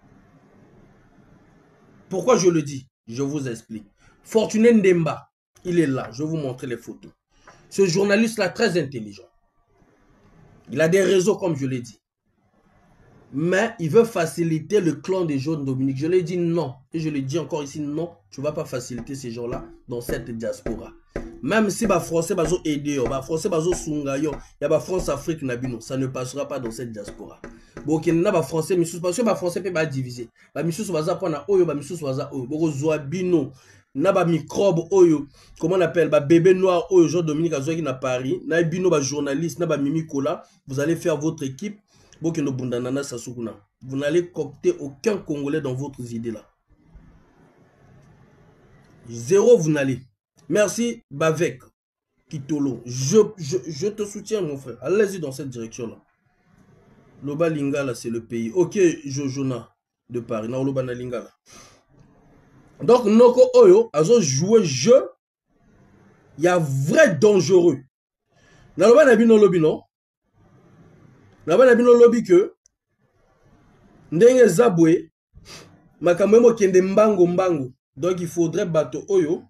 Pourquoi je le dis? Je vous explique. Fortuné Ndemba, il est là, je vais vous montrer les photos. Ce journaliste-là très intelligent. Il a des réseaux comme je l'ai dit. Mais il veut faciliter le clan des Jean-Dominique. Je l'ai dit non. Et je le dis encore ici, non. Tu ne vas pas faciliter ces gens-là dans cette diaspora. Même si les Français vont aider, les Français vont soutenir, il y a France-Afrique, ça ne passera pas dans cette diaspora. Bon, il y a des Français, parce que les Français peuvent diviser. Les Français vont prendre Oyo, les Français vont Bino. na ba microbe oyo, comment on appelle, ba bébé noir oyo, Jean-Dominique Azoaki na Paris, na bino ba journaliste, na ba Mimi Kola, vous allez faire votre équipe, Bokeno Bundanana Sasukuna. Vous n'allez cocter aucun Congolais dans votre idée là. Zéro, vous n'allez. Merci, Bavek, Kitolo. Je te soutiens, mon frère. Allez-y dans cette direction-là. Loba Lingala, c'est le pays. Ok, Jojona de Paris. Non, Loba na Lingala. Donc, Noko Oyo, ils ont joué jeu. Il y a vrai dangereux. Na Loba na bino lobby, non? Na Loba na bino lobby que Ndenge Zabwe, Makamemo Kende Mbango. Donc, il faudrait bateau Oyo.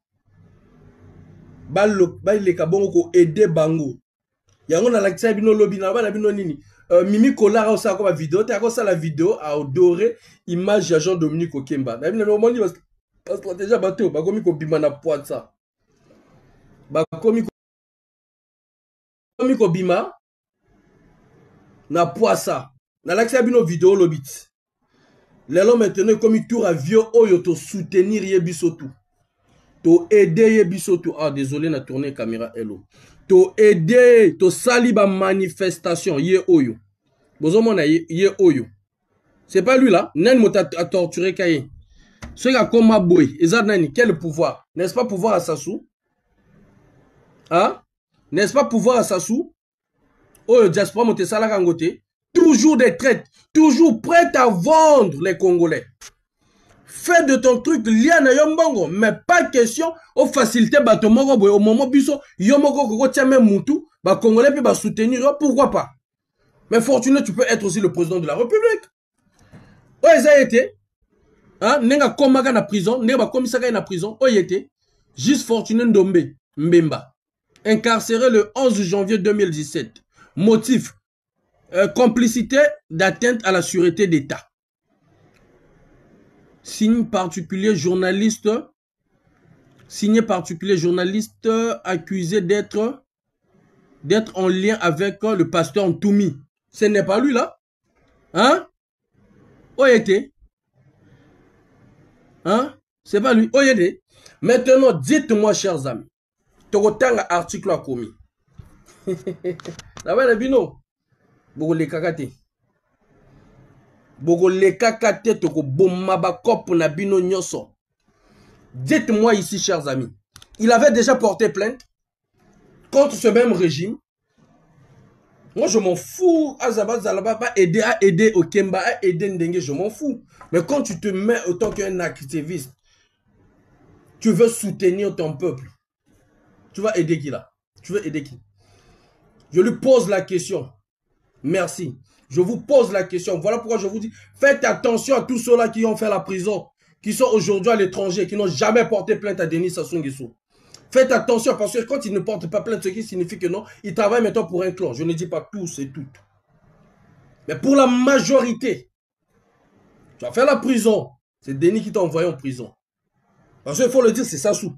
Il ko aider bango. Yango na lakisa bino lobby na ba na bino nini. Mimi Kola a aussi la vidéo, tu as la vidéo à adorer image de Jean-Dominique Okemba. Na bino moment parce que déjà bateau ba komi ko bima na poids ça. Ba komi ko bima na poids ça. Na lakisa bino vidéo lobby. Lelo maintenant comme tour à vieux oyo to soutenir yebiso tout. To aider yebiso tout. Ah désolé na tourner caméra hello. To aider to sali ba manifestation ye oyo. Bozomona ye oyo. C'est pas lui là. Nen mota a torturé Kaye. Ce gars comme Maboy, Ezad Nani, quel pouvoir? N'est-ce pas pouvoir à Sassou? Hein? N'est-ce pas pouvoir à Sassou? Oh, diaspora monte sala kangote. Toujours des traites, toujours prêt à vendre les Congolais. Fais de ton truc lié à Yombongo, mais pas question au facilité batomoko boy au moment biso Yomoko koko tia même mutu, ba Congolais puis ba soutenir, pourquoi pas? Mais Fortuné, tu peux être aussi le président de la République. Oh, ils ont été. Hein? Nenga Komaka na prison, Nenga Komisaka na prison, oh, il était. Juste Fortuné Ndombe, Mbemba. Incarcéré le 11 janvier 2017. Motif, complicité d'atteinte à la sûreté d'État. Signé particulier journaliste accusé d'être en lien avec le pasteur Ntoumi. Ce n'est pas lui là. Hein? Où était? Hein? C'est pas lui. Où était? Maintenant, dites-moi, chers amis, Togotanga article a commis. Là-bas, le bino. Bogo le kakate. Bogo le kakate, toko bomaba kop na bino nyoso. Dites-moi ici, chers amis, il avait déjà porté plainte contre ce même régime. Moi, je m'en fous. Azaba Zalaba, pas aider Okemba, à aider Ndengue, je m'en fous. Mais quand tu te mets autant qu'un activiste, tu veux soutenir ton peuple. Tu vas aider qui là? Tu veux aider qui? Je lui pose la question. Merci. Je vous pose la question. Voilà pourquoi je vous dis, faites attention à tous ceux-là qui ont fait la prison, qui sont aujourd'hui à l'étranger, qui n'ont jamais porté plainte à Denis Sassou Nguesso. Faites attention parce que quand ils ne portent pas plainte, ce qui signifie que non, ils travaillent maintenant pour un clan. Je ne dis pas tous et toutes. Mais pour la majorité, tu as fait la prison. C'est Denis qui t'a envoyé en prison. Parce qu'il faut le dire, c'est Sassou.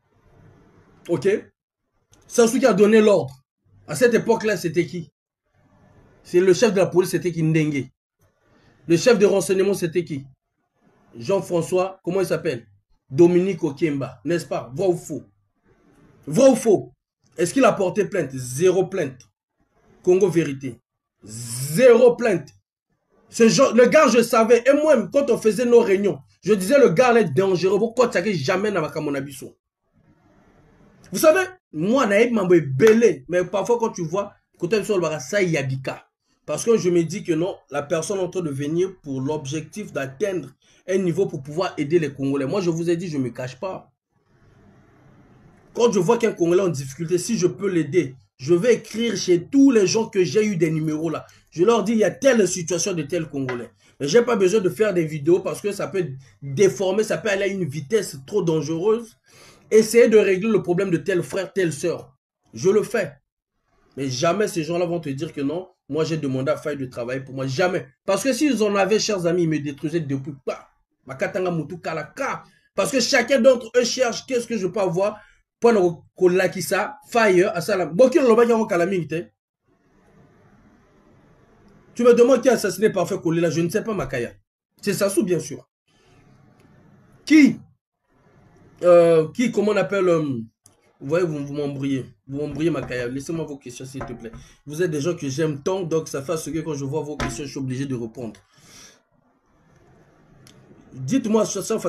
Ok? Sassou qui a donné l'ordre. À cette époque-là, c'était qui? C'est le chef de la police, c'était qui? Ndengue. Le chef de renseignement, c'était qui? Jean-François, comment il s'appelle? Dominique Okemba, n'est-ce pas? Vrai ou faux? Vrai ou faux? Est-ce qu'il a porté plainte? Zéro plainte. Congo Vérité. Zéro plainte. Le gars, je savais. Et moi, quand on faisait nos réunions, je disais le gars est dangereux. Pourquoi tu n'as jamais dans ma biso? Vous savez, moi, naïf m'a belé. Mais parfois, quand tu vois, côté sur le ça yabika. Parce que je me dis que non, la personne est en train de venir pour l'objectif d'atteindre un niveau pour pouvoir aider les Congolais. Moi, je vous ai dit, je ne me cache pas. Quand je vois qu'un Congolais est en difficulté, si je peux l'aider, je vais écrire chez tous les gens que j'ai eu des numéros là. Je leur dis, il y a telle situation de tel Congolais. Mais je n'ai pas besoin de faire des vidéos parce que ça peut déformer, ça peut aller à une vitesse trop dangereuse. Essayez de régler le problème de tel frère, telle sœur. Je le fais. Mais jamais ces gens-là vont te dire que non, moi j'ai demandé à Faye de travailler pour moi. Jamais. Parce que s'ils en avaient, chers amis, ils me détruisaient depuis. Parce que chacun d'entre eux cherche qu'est-ce que je peux avoir pour que ça Faye à ça. Tu me demandes qui a assassiné parfait Kolela, je ne sais pas Makaya. C'est Sassou bien sûr. Qui Qui, comment on appelle vous voyez, vous m'embrouillez. Vous m'embrouillez ma caille. Laissez-moi vos questions, s'il te plaît. Vous êtes des gens que j'aime tant, donc ça fait ce que quand je vois vos questions, je suis obligé de répondre. Dites-moi,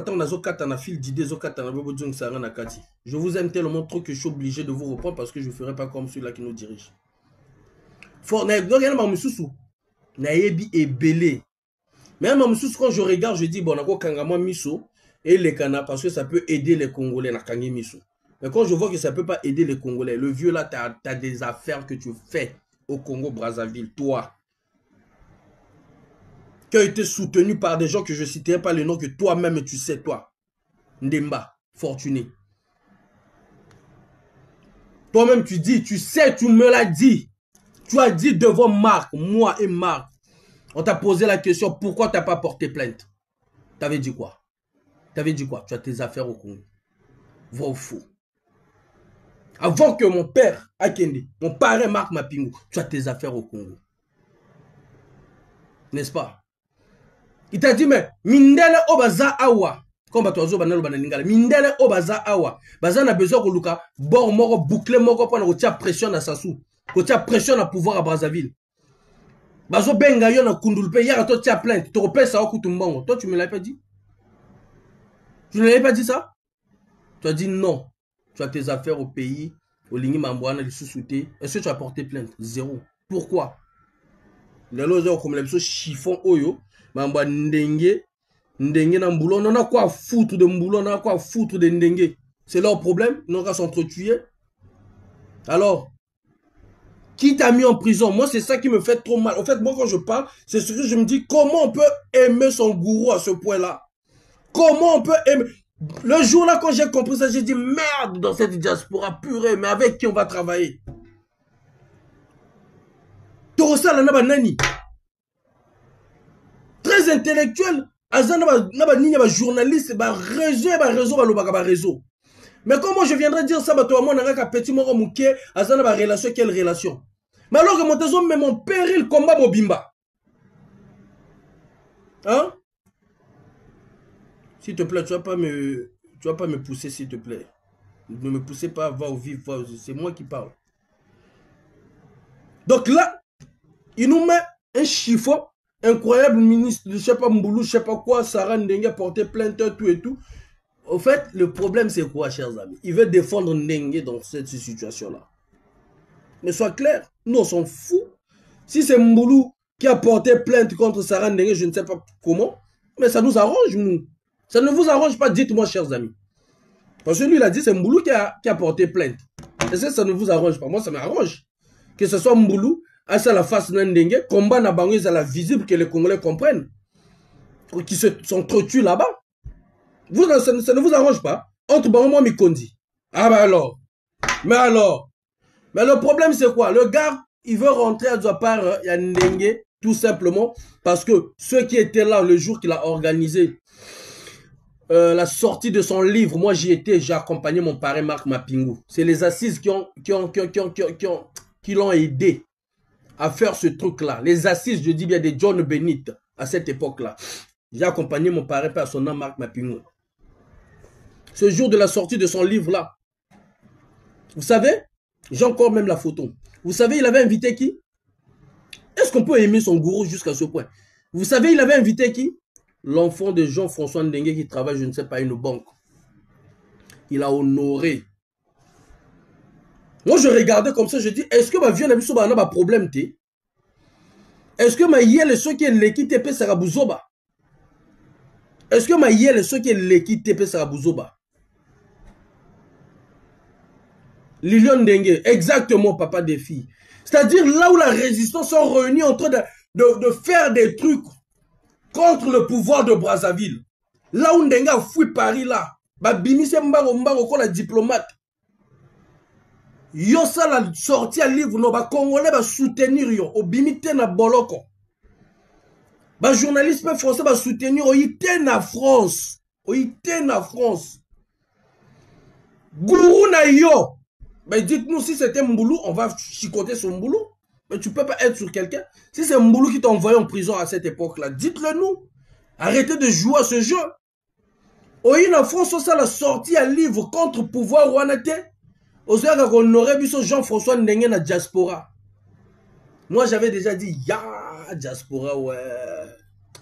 je vous aime tellement trop que je suis obligé de vous répondre parce que je ne ferai pas comme celui-là qui nous dirige. Même quand je regarde, je dis, bon, et les Cana, parce que ça peut aider les Congolais. Mais quand je vois que ça ne peut pas aider les Congolais, le vieux là, tu as des affaires que tu fais au Congo-Brazzaville, toi, qui a été soutenu par des gens que je ne citerai pas le nom, que toi-même tu sais, toi, Ndemba, Fortuné. Toi-même tu dis, tu sais, tu me l'as dit. Tu as dit devant Marc, moi et Marc, on t'a posé la question, pourquoi tu n'as pas porté plainte? Tu avais dit quoi? Tu avais dit quoi? Tu as tes affaires au Congo. Vrai ou faux? Avant que mon père, Akende, mon parrain Marc Mapingu, tu as tes affaires au Congo. N'est-ce pas? Il t'a dit, mais Mindele Obaza Awa. Comme tu as dit, Mindele Obaza Awa. Baza n'a besoin de Luka, bord moro, bouclé moro, pour que tu aies pression à Sassou. Que tu aies pression à pouvoir à Brazzaville. Bazo Benga yon à Kundulpe, hier, toi tu as plainte. Tu repères ça au Koutumbongo. Toi, tu me l'avais pas dit? Tu ne l'avais pas dit ça? Tu as dit non. Tu as tes affaires au pays, au Lingui Mambouana, les sous-soutés. Est-ce que tu as porté plainte? Zéro. Pourquoi? Les loges comme les chiffon oyo, Mamba Ndenge na Mboulon, on a quoi à foutre de Mboulon, on a quoi à foutre de Ndenge. C'est leur problème, ils n'ont qu'à s'entretuer. Alors, qui t'a mis en prison? Moi, c'est ça qui me fait trop mal. En fait, moi, quand je parle, c'est ce que je me dis, comment on peut aimer son gourou à ce point-là? Comment on peut aimer? Le jour-là, quand j'ai compris ça, j'ai dit, merde, dans cette diaspora purée, mais avec qui on va travailler? Torosa la naba nani? Très intellectuel. Naba journaliste, réseau. Mais comment je viendrais dire ça, toi, moi, n'a petit moro mouké, azana ba relation, quelle relation? Mais alors que mon tesson, mais mon péril combat Bobimba. Hein? S'il te plaît, tu vas pas me pousser, s'il te plaît. Ne me poussez pas, va au vif, c'est moi qui parle. Donc là, il nous met un chiffon incroyable, ministre de je sais pas Mboulou, je sais pas quoi, Sarah Ndenge a porté plainte, tout et tout. Au fait, le problème c'est quoi, chers amis? Il veut défendre Ndenge dans cette situation-là. Mais soit clair, nous on s'en fout. Si c'est Mboulou qui a porté plainte contre Sarah Ndenge, je ne sais pas comment, mais ça nous arrange, nous. Ça ne vous arrange pas, dites-moi, chers amis. Parce que lui, il a dit c'est Mboulou qui a porté plainte. Et ça ne vous arrange pas. Moi, ça m'arrange. Que ce soit Mboulou, à ça la face Ndenge, combat na bango, c'est la visible que les Congolais comprennent. Qui s'entretuent là-bas. Ça ne vous arrange pas. Entre Bango et Mikondi. Ah bah alors. Mais alors. Mais le problème c'est quoi? Le gars, il veut rentrer à Djapar, il y a Ndenge, tout simplement, parce que ceux qui étaient là le jour qu'il a organisé la sortie de son livre, moi j'y étais, j'ai accompagné mon parrain Marc Mapingu. C'est les assises qui l'ont aidé à faire ce truc-là. Les assises, je dis bien, des John Benite à cette époque-là. J'ai accompagné mon parrain par son nom Marc Mapingu. Ce jour de la sortie de son livre-là, vous savez, j'ai encore même la photo. Vous savez, il avait invité qui? Est-ce qu'on peut aimer son gourou jusqu'à ce point? Vous savez, il avait invité qui? L'enfant de Jean-François Ndenge qui travaille, je ne sais pas, à une banque. Il a honoré. Moi, je regardais comme ça, je dis, est-ce que ma vie n'a pas de problème? Est-ce que ma yelle est ce qui est l'équipe TP Sarabouzoba? Est-ce que ma yelle est ce qui est l'équipe TP Sarabouzoba? Lilion Ndenge, exactement, papa des filles. C'est-à-dire là où la résistance sont réunis en train de faire des trucs contre le pouvoir de Brazzaville. Là où Ndenge a fui Paris là. Bah bimise mbaro ko la diplomate. Yo ça la sortie à livre no ba Congolais ba soutenir yo o bimite na boloko. Ba journaliste français ba soutenir o ité na France. O ité na France. Gourou na yo. Mais dites-nous si c'était Mboulou, on va chicoter sur Mboulou. Mais tu peux pas être sur quelqu'un. Si c'est Mboulou qui t'a envoyé en prison à cette époque-là, dites-le nous. Arrêtez de jouer à ce jeu. oyi na France ça la sortie à livre contre pouvoir wanate ozoyaka honoré biso Jean-François Ndenge na diaspora. Moi j'avais déjà dit ya diaspora ouais.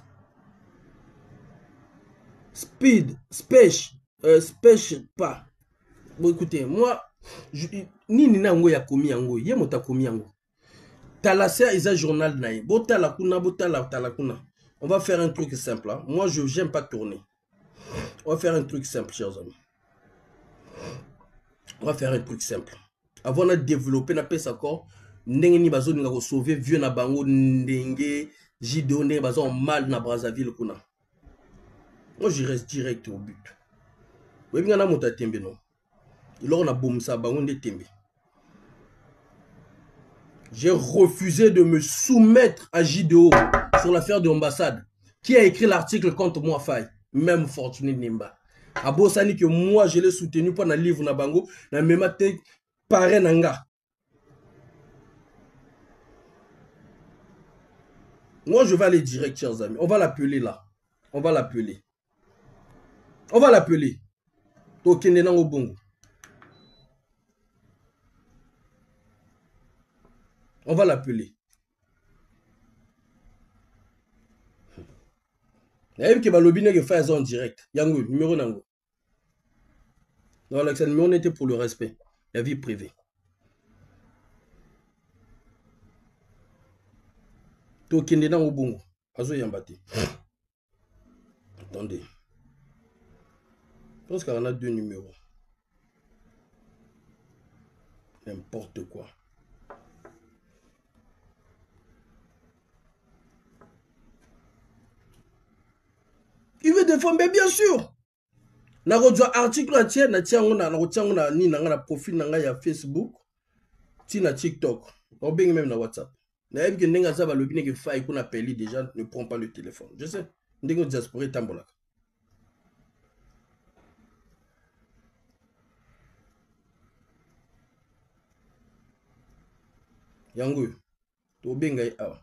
Speed, spèche pas. Bon écoutez, moi nini na ngo ya komi yango, ye mota komi yango. Talaser isa journal naï. Botala kuna, tala kuna. On va faire un truc simple. Hein. Moi, je n'aime pas tourner. On va faire un truc simple, chers amis. On va faire un truc simple. Avant de développer, on a fait ça encore. Ndenge ni bazo nga ko sauver vieux na bango ndenge JDO ndenge bazo mal na Brazzaville kuna. Moi, je reste direct au but. Oui, bien na mota tembe non. Il on a boum ça bango ndé tembe. J'ai refusé de me soumettre à JDO sur l'affaire de l'ambassade. Qui a écrit l'article contre moi, Faye? Même Fortuné Nimba. A Bossani que moi, je l'ai soutenu pendant le livre Nabango. Na même paré nanga. Moi, je vais aller direct, chers amis. On va l'appeler là. On va l'appeler. On va l'appeler. Tokende nango bongo. On va l'appeler. Il y a qui va l'obiner que faire ça en direct. Yango, numéro nango. Non, le numéro n'était pour le respect. La vie privée. Tokende nango bongo. Azo yambate. Attendez. Je pense qu'on a deux numéros. N'importe quoi. Il veut défendre, mais bien sûr. Na rodwa article na tia na tia ngona na rotia ngona ni na profil na ya Facebook, ti na TikTok. On bing même na WhatsApp. Na yebi ke ndenga za ba lobine ke faille qu'on appelle déjà ne prend pas le téléphone. Je sais. Ndengo diaspora tambola. Yango to benga awa.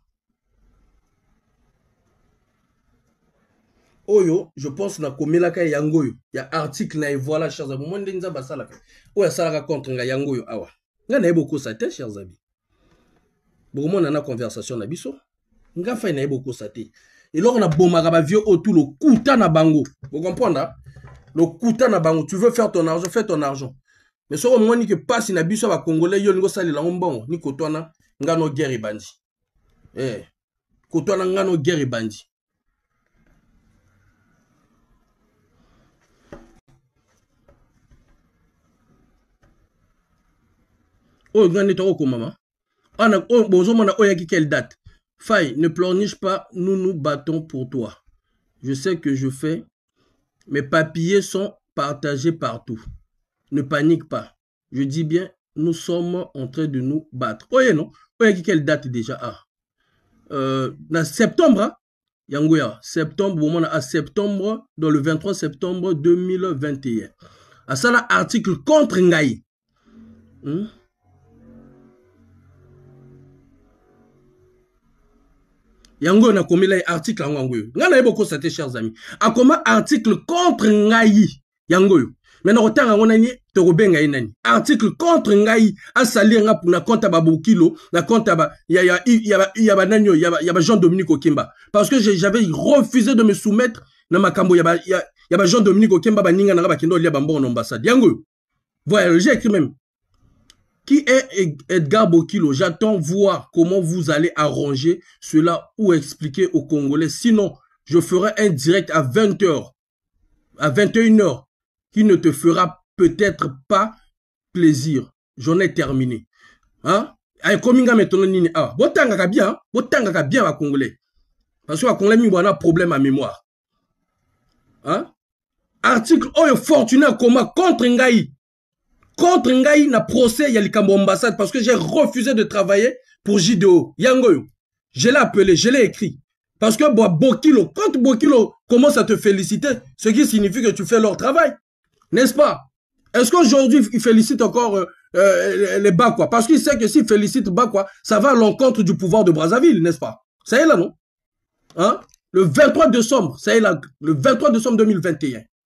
Oyo, je pense na komelaka yangoyo. Il y a article na voilà chers amis. Moi ndenza basala. Oya salaka contre nga yangoyo awa. Nga na beaucoup sa tête chers amis. Beaucoup na conversation na biso. Nga fa na beaucoup sa tête. Et là on a bomaka ba vieux autour le kuta na bango. Vous comprenez? Le kuta na bango, tu veux faire ton argent, fais ton argent. Mais so moi ni que passe na biso ba congolais yo ngo sali la mbongo ni kotwana nga no guerre bandi. Kotwana nga no guerre bandi. Oh, maman. Quelle date? Faille, ne pleurniche pas, nous nous battons pour toi. Je sais que je fais. Mes papiers sont partagés partout. Ne panique pas. Je dis bien, nous sommes en train de nous battre. Oh, non? Quelle date déjà? En septembre, Yangoya, septembre, à septembre, dans le 23 septembre 2021. À ça, l'article contre Ngaï. Yango na komela article yango. Ngana yebo ko sate chers amis. Akoma article contre Ngaï. Yango. Maintenant otanga ngona ni to kobenga inani. Article contre Ngaï asali nga pour na compte ba Bokilo, na compte ba ya ba nanyo ya ba Jean-Dominique Okimba parce que j'avais refusé de me soumettre na makambo ya ba Jean-Dominique Okimba ba ninga na ba kendo lia ba mbongo na ambassade. Yango. Voilà, j'ai écrit même. Qui est Edgar Bokilo? J'attends voir comment vous allez arranger cela ou expliquer aux Congolais. Sinon, je ferai un direct à 20h, à 21h, qui ne te fera peut-être pas plaisir. J'en ai terminé. Hein? Aïe, kominga maintenant nini ah, botanga bien à Congolais. Parce que à Congolais mi wana problème à mémoire. Hein? Article Oyo Fortuné Koma contre Ngaï. Contre Ngaï na procès ya likambo ambassade parce que j'ai refusé de travailler pour JDO. Yangoyo. Je l'ai appelé, je l'ai écrit. Parce que Bokilo, quand Bokilo commence à te féliciter, ce qui signifie que tu fais leur travail. N'est-ce pas? Est-ce qu'aujourd'hui, il félicite encore les Bakwa? Parce qu'il sait que s'il félicite Bakwa, ça va à l'encontre du pouvoir de Brazzaville, n'est-ce pas? Ça y est là, non? Hein? Le 23 décembre, ça y est là, le 23 décembre 2021.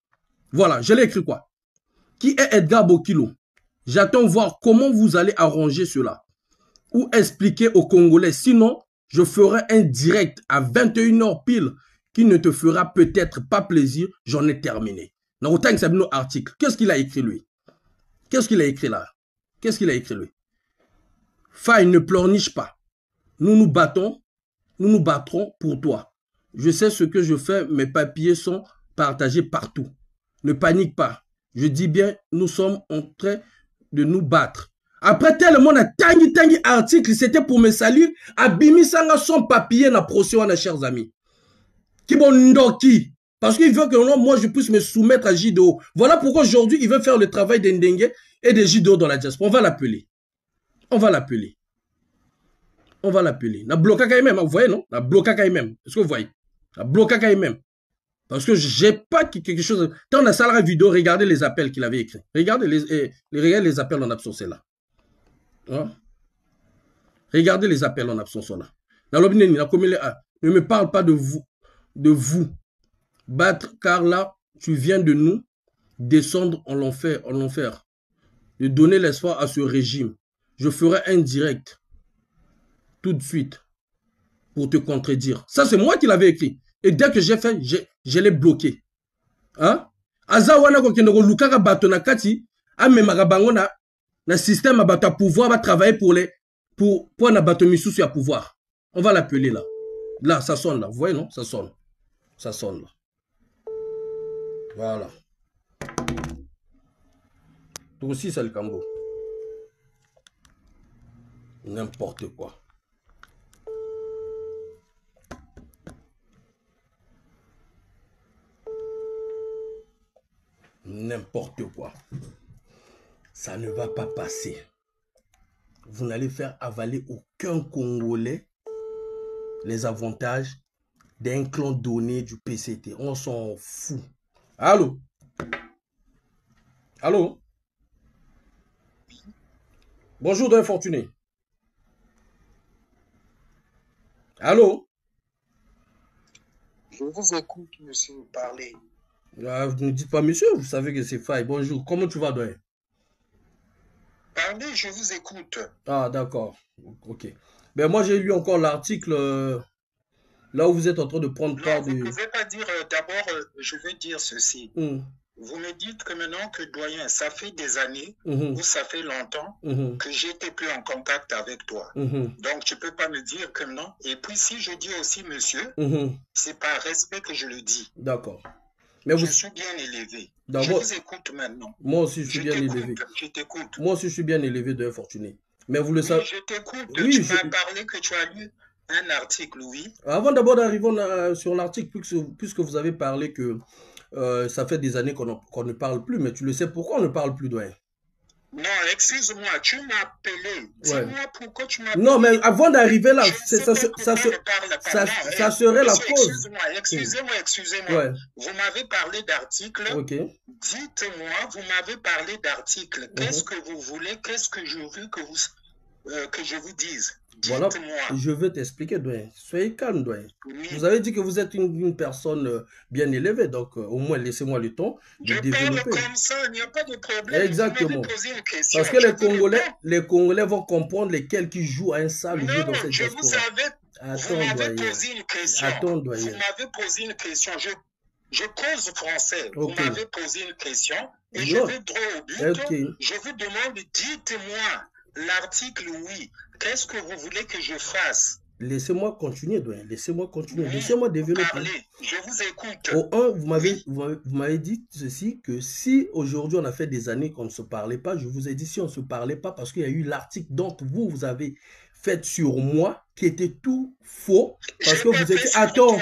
Voilà, je l'ai écrit quoi? Qui est Edgar Bokilo? J'attends voir comment vous allez arranger cela. Ou expliquer aux Congolais. Sinon, je ferai un direct à 21h pile qui ne te fera peut-être pas plaisir. J'en ai terminé. Article. Qu'est-ce qu'il a écrit lui? Qu'est-ce qu'il a écrit là? Qu'est-ce qu'il a écrit lui? Faille, ne pleurniche pas. Nous nous battons. Nous nous battrons pour toi. Je sais ce que je fais. Mes papiers sont partagés partout. Ne panique pas. Je dis bien, nous sommes en train de nous battre. Après tellement de tangi article, c'était pour me saluer. Abimi Sanga son papier na procès, chers amis. Qui bon ndoki. Parce qu'il veut que moi je puisse me soumettre à Jido. Voilà pourquoi aujourd'hui il veut faire le travail d'Ndengue et de Jido dans la diaspora. On va l'appeler. On va l'appeler. On va l'appeler. Na bloqué quand même, vous voyez non? Na bloqué quand même. Est-ce que vous voyez? Na bloqué quand même. Parce que j'ai pas quelque chose. Quand on a salarié vidéo, regardez les appels qu'il avait écrits. Regardez les appels en absence là. Hein? Regardez les appels en absence là. Ne me parle pas de vous battre, car là, tu viens de nous descendre en l'enfer, de donner l'espoir à ce régime. Je ferai un direct tout de suite pour te contredire. Ça, c'est moi qui l'avais écrit. Et dès que j'ai fait, je l'ai bloqué. Hein? Azawana kokendoko lukaka bato na kati, amemaka bango na système bato à pouvoir va travailler pour na bato misusu à pouvoir. On va l'appeler là. Là, ça sonne là. Vous voyez non? Ça sonne. Ça sonne là. Voilà. Toi aussi, c'est le Cambo. N'importe quoi. N'importe quoi. Ça ne va pas passer. Vous n'allez faire avaler aucun Congolais les avantages d'un clan donné du PCT. On s'en fout. Allô? Allô? Bonjour d'infortuné. Allô? Je vous écoute, monsieur, parler. Ah, vous ne dites pas monsieur, vous savez que c'est faille. Bonjour, comment tu vas, Doyen? Parlez, je vous écoute. Ah, d'accord. Ok. Ben moi, j'ai lu encore l'article là où vous êtes en train de prendre part de... Vous ne pouvez pas dire, d'abord, je veux dire ceci. Vous me dites que maintenant que Doyen, ça fait des années ou ça fait longtemps que j'étais plus en contact avec toi. Donc, tu ne peux pas me dire que non. Et puis, si je dis aussi monsieur, c'est par respect que je le dis. D'accord. Mais je suis bien élevé. Je vous écoute maintenant. Moi aussi, je suis bien élevé. Je t'écoute. Moi aussi, je suis bien élevé de Fortuné. Mais vous le savez. Je t'écoute. Oui, tu m'as parlé que tu as lu un article, oui. Avant d'abord d'arriver sur l'article, puisque vous avez parlé que ça fait des années qu'on ne parle plus, mais tu le sais pourquoi on ne parle plus, Doyen? Non, excuse-moi, tu m'as appelé. Dis-moi pourquoi tu m'as appelé. Non, mais avant d'arriver là, ça serait la cause. Excusez-moi. Ouais. Vous m'avez parlé d'article. Ok. Dites-moi, vous m'avez parlé d'article. Qu'est-ce que vous voulez? Qu'est-ce que je veux que je vous dise? Voilà, je veux t'expliquer, Doyen. Soyez calme, Doyen. Oui. Vous avez dit que vous êtes une personne bien élevée, donc au moins laissez-moi le temps de développer. Je parle comme ça, il n'y a pas de problème. Exactement. Parce que les Congolais vont comprendre lesquels qui jouent à un sale jeu dans cette diaspora. Vous m'avez posé une question. Attends, Doyen. Vous m'avez posé une question. Je cause français. Okay. Vous m'avez posé une question et je vais droit au but. Okay. Je vous demande, dites-moi l'article, oui. Qu'est-ce que vous voulez que je fasse? Laissez-moi continuer, Doyen. Laissez-moi continuer. Oui, laissez-moi développer. Parlez, je vous écoute. Au 1, vous m'avez dit ceci, que si aujourd'hui on a fait des années qu'on ne se parlait pas, je vous ai dit si on ne se parlait pas parce qu'il y a eu l'article dont vous avez fait sur moi qui était tout faux. Parce que vous étiez... Attends,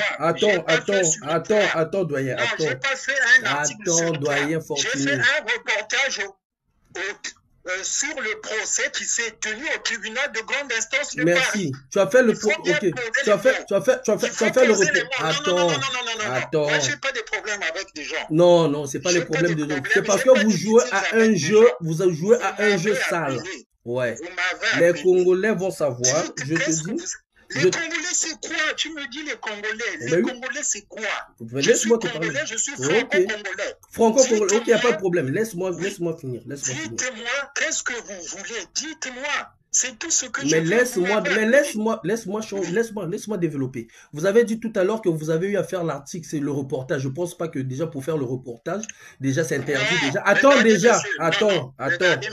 Doyen. Non, j'ai pas fait un article sur Doyen Fortuné. J'ai fait un reportage sur le procès qui s'est tenu au tribunal de grande instance de Paris. Merci. Tu as fait le procès. Ok. Tu as fait le reportage. Attends. Moi, j'ai pas de problème avec des gens. Non, c'est pas les problèmes des gens. C'est parce que vous jouez à un jeu, vous jouez à un jeu sale. Ouais. Les Congolais vont savoir, je te dis. Les Congolais, c'est quoi? Tu me dis les Congolais. Les Congolais, c'est quoi? Je suis Congolais, je suis franco-congolais. Franco-congolais, ok, il n'y a pas de problème. Laisse-moi finir. Dites-moi, qu'est-ce que vous voulez? Dites-moi. C'est tout ce que je veux. Laisse-moi développer. Vous avez dit tout à l'heure que vous avez eu à faire l'article, c'est le reportage. Je ne pense pas que déjà pour faire le reportage, déjà c'est interdit. Déjà. Attends déjà. Attends. On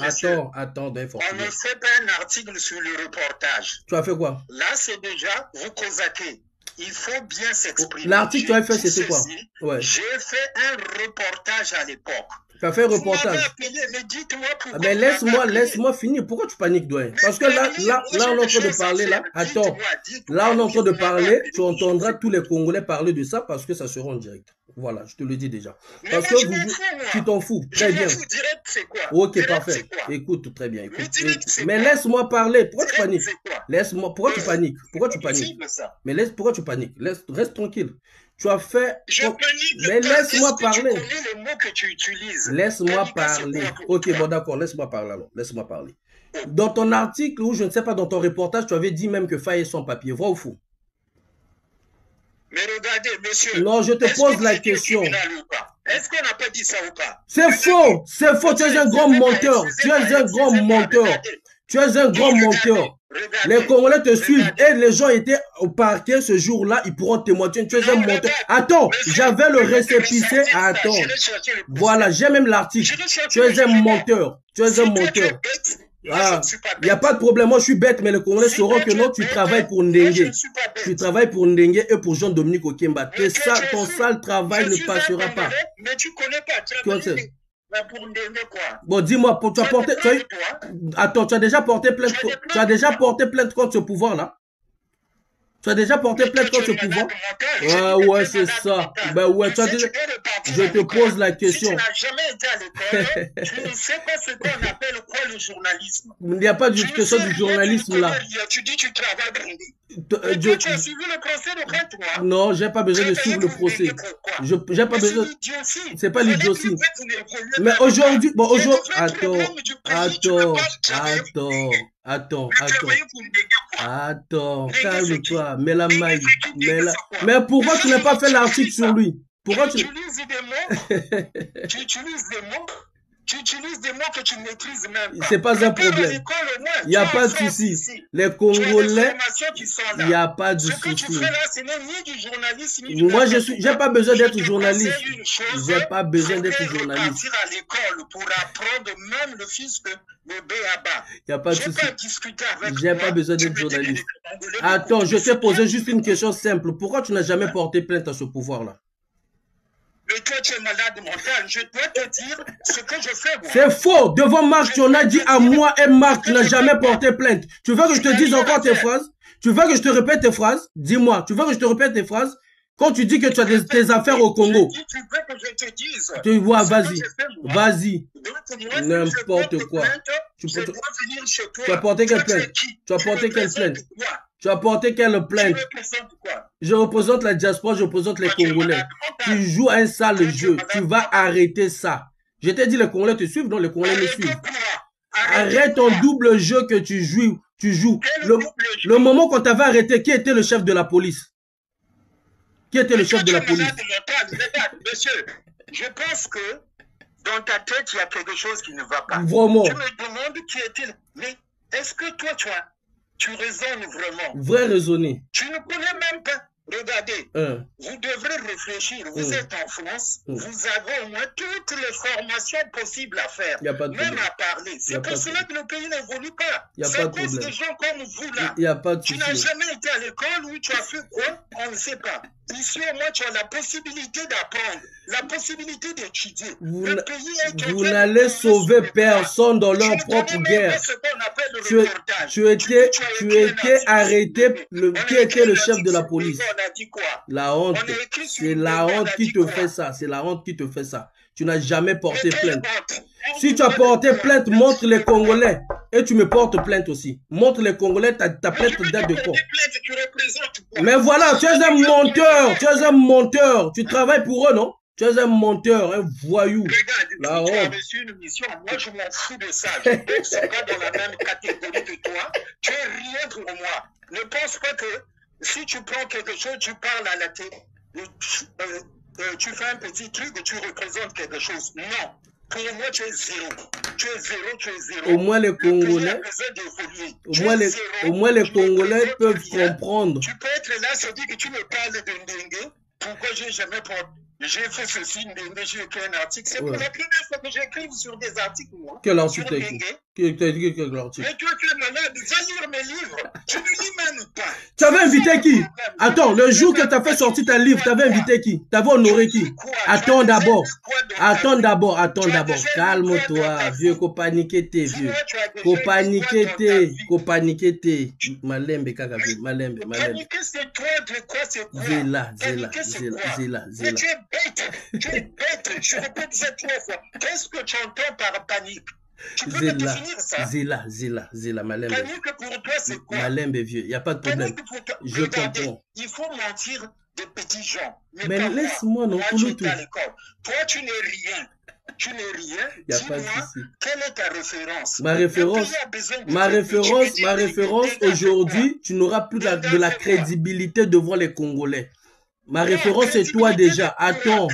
ne fait pas un article sur le reportage. Tu as fait quoi? Là, c'est déjà, vous causez. Il faut bien s'exprimer. L'article que tu as fait, c'était quoi? Ouais. J'ai fait un reportage à l'époque. Tu as fait un reportage. Mais dites-moi pourquoi. Mais laisse-moi finir. Pourquoi tu paniques, doyen? Parce que là, on est en train de parler, là. Attends. Là, on est en train de parler. Tu entendras tous les Congolais parler de ça parce que ça sera en direct. Voilà, je te le dis déjà. Parce que tu t'en fous. Très bien. Direct, c'est quoi? Ok, parfait. Écoute, très bien. Mais laisse-moi parler. Pourquoi tu paniques? Laisse-moi. Pourquoi tu paniques? Pourquoi tu paniques? Mais pourquoi tu paniques? Reste tranquille. Tu as fait... Mais laisse-moi parler. Tu connais les mots que tu utilises. Laisse-moi parler. Ok, bon d'accord, laisse-moi parler alors. Laisse-moi parler. Dans ton article, ou je ne sais pas, dans ton reportage, tu avais dit même que Faye est sans papier. Vrai ou faux? Mais regardez, monsieur. Non, je te pose la question. Est-ce qu'on n'a pas dit ça ou pas? C'est faux. C'est faux. Tu es un grand menteur. Tu es un grand menteur. Tu es un grand menteur. Les Congolais te suivent et les gens étaient au parquet ce jour-là, ils pourront témoigner. Tu es un menteur. Attends, j'avais le récépissé. Attends. Voilà, j'ai même l'article. Tu es un menteur. Tu es un menteur. Ah, il n'y a pas de problème. Moi, je suis bête, mais les Congolais sauront que non, tu travailles pour Ndenge. Tu travailles pour Ndenge et pour Jean-Dominique Okemba. Ton sale travail ne passera pas. Mais tu connais pas. Pour Ndenge quoi? Bon, dis-moi, attends, tu as déjà porté plainte contre ce pouvoir-là? Tu as déjà porté plainte contre ce pouvoir? Ah ouais, c'est ça. Ben ouais, je te pose la question. Si tu n'as jamais été à l'école, tu ne sais pas ce qu'on appelle quoi le journalisme. Il n'y a pas de question du journalisme là. Tu dis tu travailles Ndenge. Tu as suivi le procès de quoi, toi? Non, j'ai pas besoin de suivre le procès. J'ai pas besoin. C'est pas l'idiotie. Mais aujourd'hui, Attends, calme-toi, mets la maille. Mais pourquoi tu n'as pas fait l'article sur lui? Pourquoi tu utilises des mots que tu ne maîtrises même pas. C'est pas un problème. Il n'y a pas de souci. Les Congolais, il n'y a pas de souci. Ce que tu fais là, ce n'est ni du journalisme, ni du... Moi, j'ai pas besoin d'être journaliste. J'ai pas besoin d'être journaliste. Partir à l'école pour apprendre même le fils de Béaba. Il n'y a pas de souci. J'ai pas besoin d'être journaliste. Attends, je t'ai posé juste une question simple. Pourquoi tu n'as jamais porté plainte à ce pouvoir-là? Mais toi, tu es malade mental. Je dois te dire ce que je fais, moi. C'est faux. Devant Marc, tu en as dit à moi et Marc, tu n'as jamais porté plainte. Tu veux que je te dise encore tes phrases? Tu veux que je te répète tes phrases? Dis-moi, tu veux que je te répète tes phrases? Quand tu dis que tu as tes affaires au Congo. Tu veux que je te dise? Tu vois, vas-y. Vas-y. N'importe quoi. Tu as porté quelle plainte? Tu as porté quelle plainte? Tu as porté quelle plainte? Je représente la diaspora, je représente les Congolais. Tu joues un sale jeu. Tu vas arrêter ça. Je t'ai dit, les Congolais te suivent, non, les Congolais me suivent. Arrête ton double jeu que tu joues. Le moment qu'on t'avait arrêté, qui était le chef de la police? Qui était le chef de la police? Monsieur, je pense que dans ta tête, il y a quelque chose qui ne va pas. Vraiment. Tu me demandes qui était... Mais est-ce que toi, tu raisonnes vraiment? Vrai raisonner. Tu ne connais même pas. Regardez, vous devrez réfléchir. Vous êtes en France, vous avez au moins toutes les formations possibles à faire, même à parler. C'est pour cela que le pays n'évolue pas. C'est à cause des gens comme vous là. Tu n'as jamais été à l'école où tu as fait quoi? On ne sait pas. Ici, au moins, tu as la possibilité d'apprendre, la possibilité d'étudier. Vous n'allez sauver personne dans leur propre guerre. Tu étais arrêté. Qui était le chef de la police? La honte. C'est la honte qui te fait ça. C'est la honte qui te fait ça. Tu n'as jamais porté plainte. Si tu as porté plainte, montre les Congolais. Et tu me portes plainte aussi. Montre les Congolais, ta plainte date de quand? Mais voilà, tu es un menteur. Tu es un menteur. Tu travailles pour eux, non? Tu es un menteur, un voyou. Regarde, la honte. Tu as reçu une mission. Moi, je m'en fous de ça. Je ne suis pas dans la même catégorie que toi. Tu es rien pour moi. Ne pense pas que si tu prends quelque chose, tu parles à la télé, tu fais un petit truc et tu représentes quelque chose. Non. Pour moi, tu es zéro. Tu es zéro, tu es zéro. Au moins les Congolais, au moins les Congolais peuvent comprendre. Tu peux être là, ça dit que tu me parles de Ndenge. Pourquoi j'ai fait ceci, j'ai écrit un article. C'est pour la première fois que j'écris sur des articles, moi. Quel article t'as écrit? Quel article? Mais toi, tu es malade, va lire mes livres. Tu ne lis même pas. Tu avais invité qui? Attends, le jour que tu as fait sortir ta livre, tu avais invité qui? Tu avais honoré qui? Attends d'abord. Attends d'abord. Calme-toi, vieux, faut paniquer tes vieux. Faut paniquer tes. Malembe, kaka, vieux, malembe. Paniquer, c'est toi, de quoi c'est quoi? Zéla. Mais tu es bête. Je répète ça 3 fois. Qu'est-ce que tu entends par panique? Tu peux me définir ça? Zéla, malembe. Panique pour toi, c'est quoi? Malembe, vieux, il n'y a pas de problème. Je comprends. Il faut mentir des petits gens. Mais laisse-moi, non, tu es à l'école. Toi, tu n'es rien. Dis-moi, quelle est ta référence? Ma référence aujourd'hui, tu n'auras plus de la crédibilité devant les Congolais. Ma référence, c'est toi déjà. Attends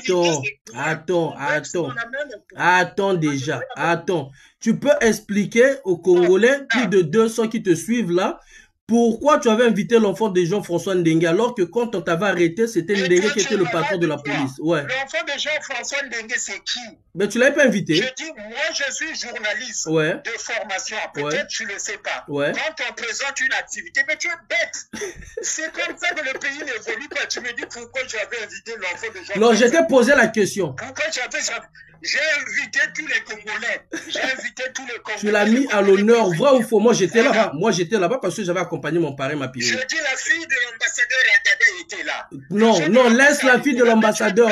déjà. Tu peux expliquer aux Congolais, plus de 200 qui te suivent là, pourquoi tu avais invité l'enfant de Jean-François Ndengue alors que quand on t'avait arrêté, c'était Ndengue qui était le patron de la police. Ouais. L'enfant de Jean-François Ndengue, c'est qui? Mais tu l'avais pas invité. Je dis, moi je suis journaliste de formation. Peut-être tu le sais pas. Ouais. Quand on présente une activité, mais tu es bête. C'est comme ça que le pays n'évolue pas. Tu me dis pourquoi j'avais invité l'enfant de Jean-François. Non, je t'ai posé la question. Pourquoi j'ai invité tous les Congolais. Tu l'as mis à l'honneur, vrai ou faux? Moi, j'étais là-bas. Parce que j'avais accompagné mon parrain, ma pile. Je dis la fille de l'ambassadeur Adada était là. Non, laisse la fille de l'ambassadeur.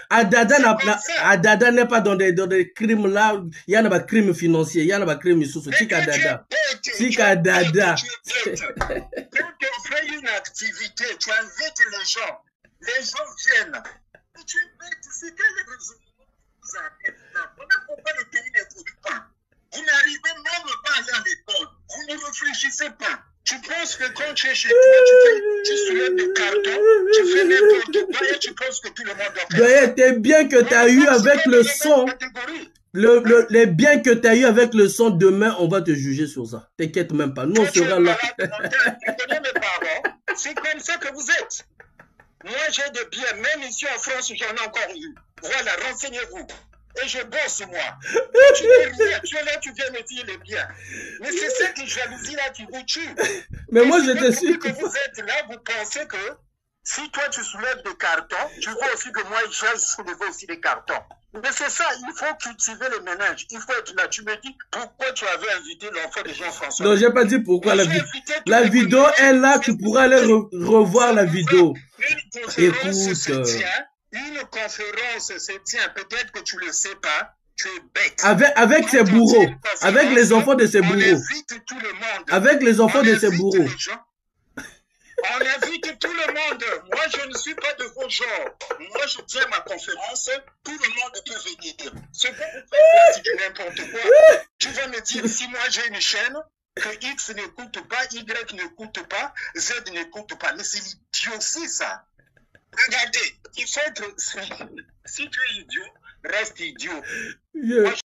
Adada n'est pas dans des crimes là. Il y en a des crimes financiers, il y en a des crimes sous Dada. Dada. Quand on fait une activité, tu invites les gens. Les gens viennent. Mais tu es bête, c'est quel réseau? Pourquoi le pays n'évolue pas? Vous n'arrivez même pas à aller à l'école. Vous ne réfléchissez pas. Tu penses que quand tu es chez toi, tu soulèves des cartons, tu fais n'importe quoi et tu penses que tout le monde doit faire ça. T'es bien que tu as eu avec le son. Les biens que tu as eu avec le son, demain, on va te juger sur ça. T'inquiète même pas. Nous, on sera là. Tu connais mes parents. C'est comme ça que vous êtes. Moi, j'ai des biens. Même ici en France, j'en ai encore eu. Voilà, renseignez-vous. Et je bosse, moi. Tu n'es rien. Tu es là, tu viens me dire les biens. Mais c'est cette jalousie là qui vous tue. Mais moi, je te suis. Que vous êtes là, vous pensez que si toi, tu soulèves des cartons, tu vois aussi que moi, j'ai soulevé aussi des cartons. Mais c'est ça, il faut cultiver le ménage. Il faut être là. Tu me dis pourquoi tu avais invité l'enfant de Jean-François. Non, j'ai pas dit pourquoi la vidéo est là, tu pourras aller revoir la vidéo. Écoute. Une conférence se tient, peut-être que tu le sais pas, tu es bête. Avec ses bourreaux, avec les enfants de ses bourreaux. On invite tout le monde. Avec les enfants de ses bourreaux. On invite tout le monde. Moi, je ne suis pas de vos genres. Moi, je tiens ma conférence. Tout le monde peut venir. Ce que vous faites, c'est du n'importe quoi. Tu vas me dire, si moi j'ai une chaîne, que X n'écoute pas, Y n'écoute pas, Z n'écoute pas. Mais c'est l'idiotie, ça. Regardez, il faut être... Si tu es idiot, reste idiot.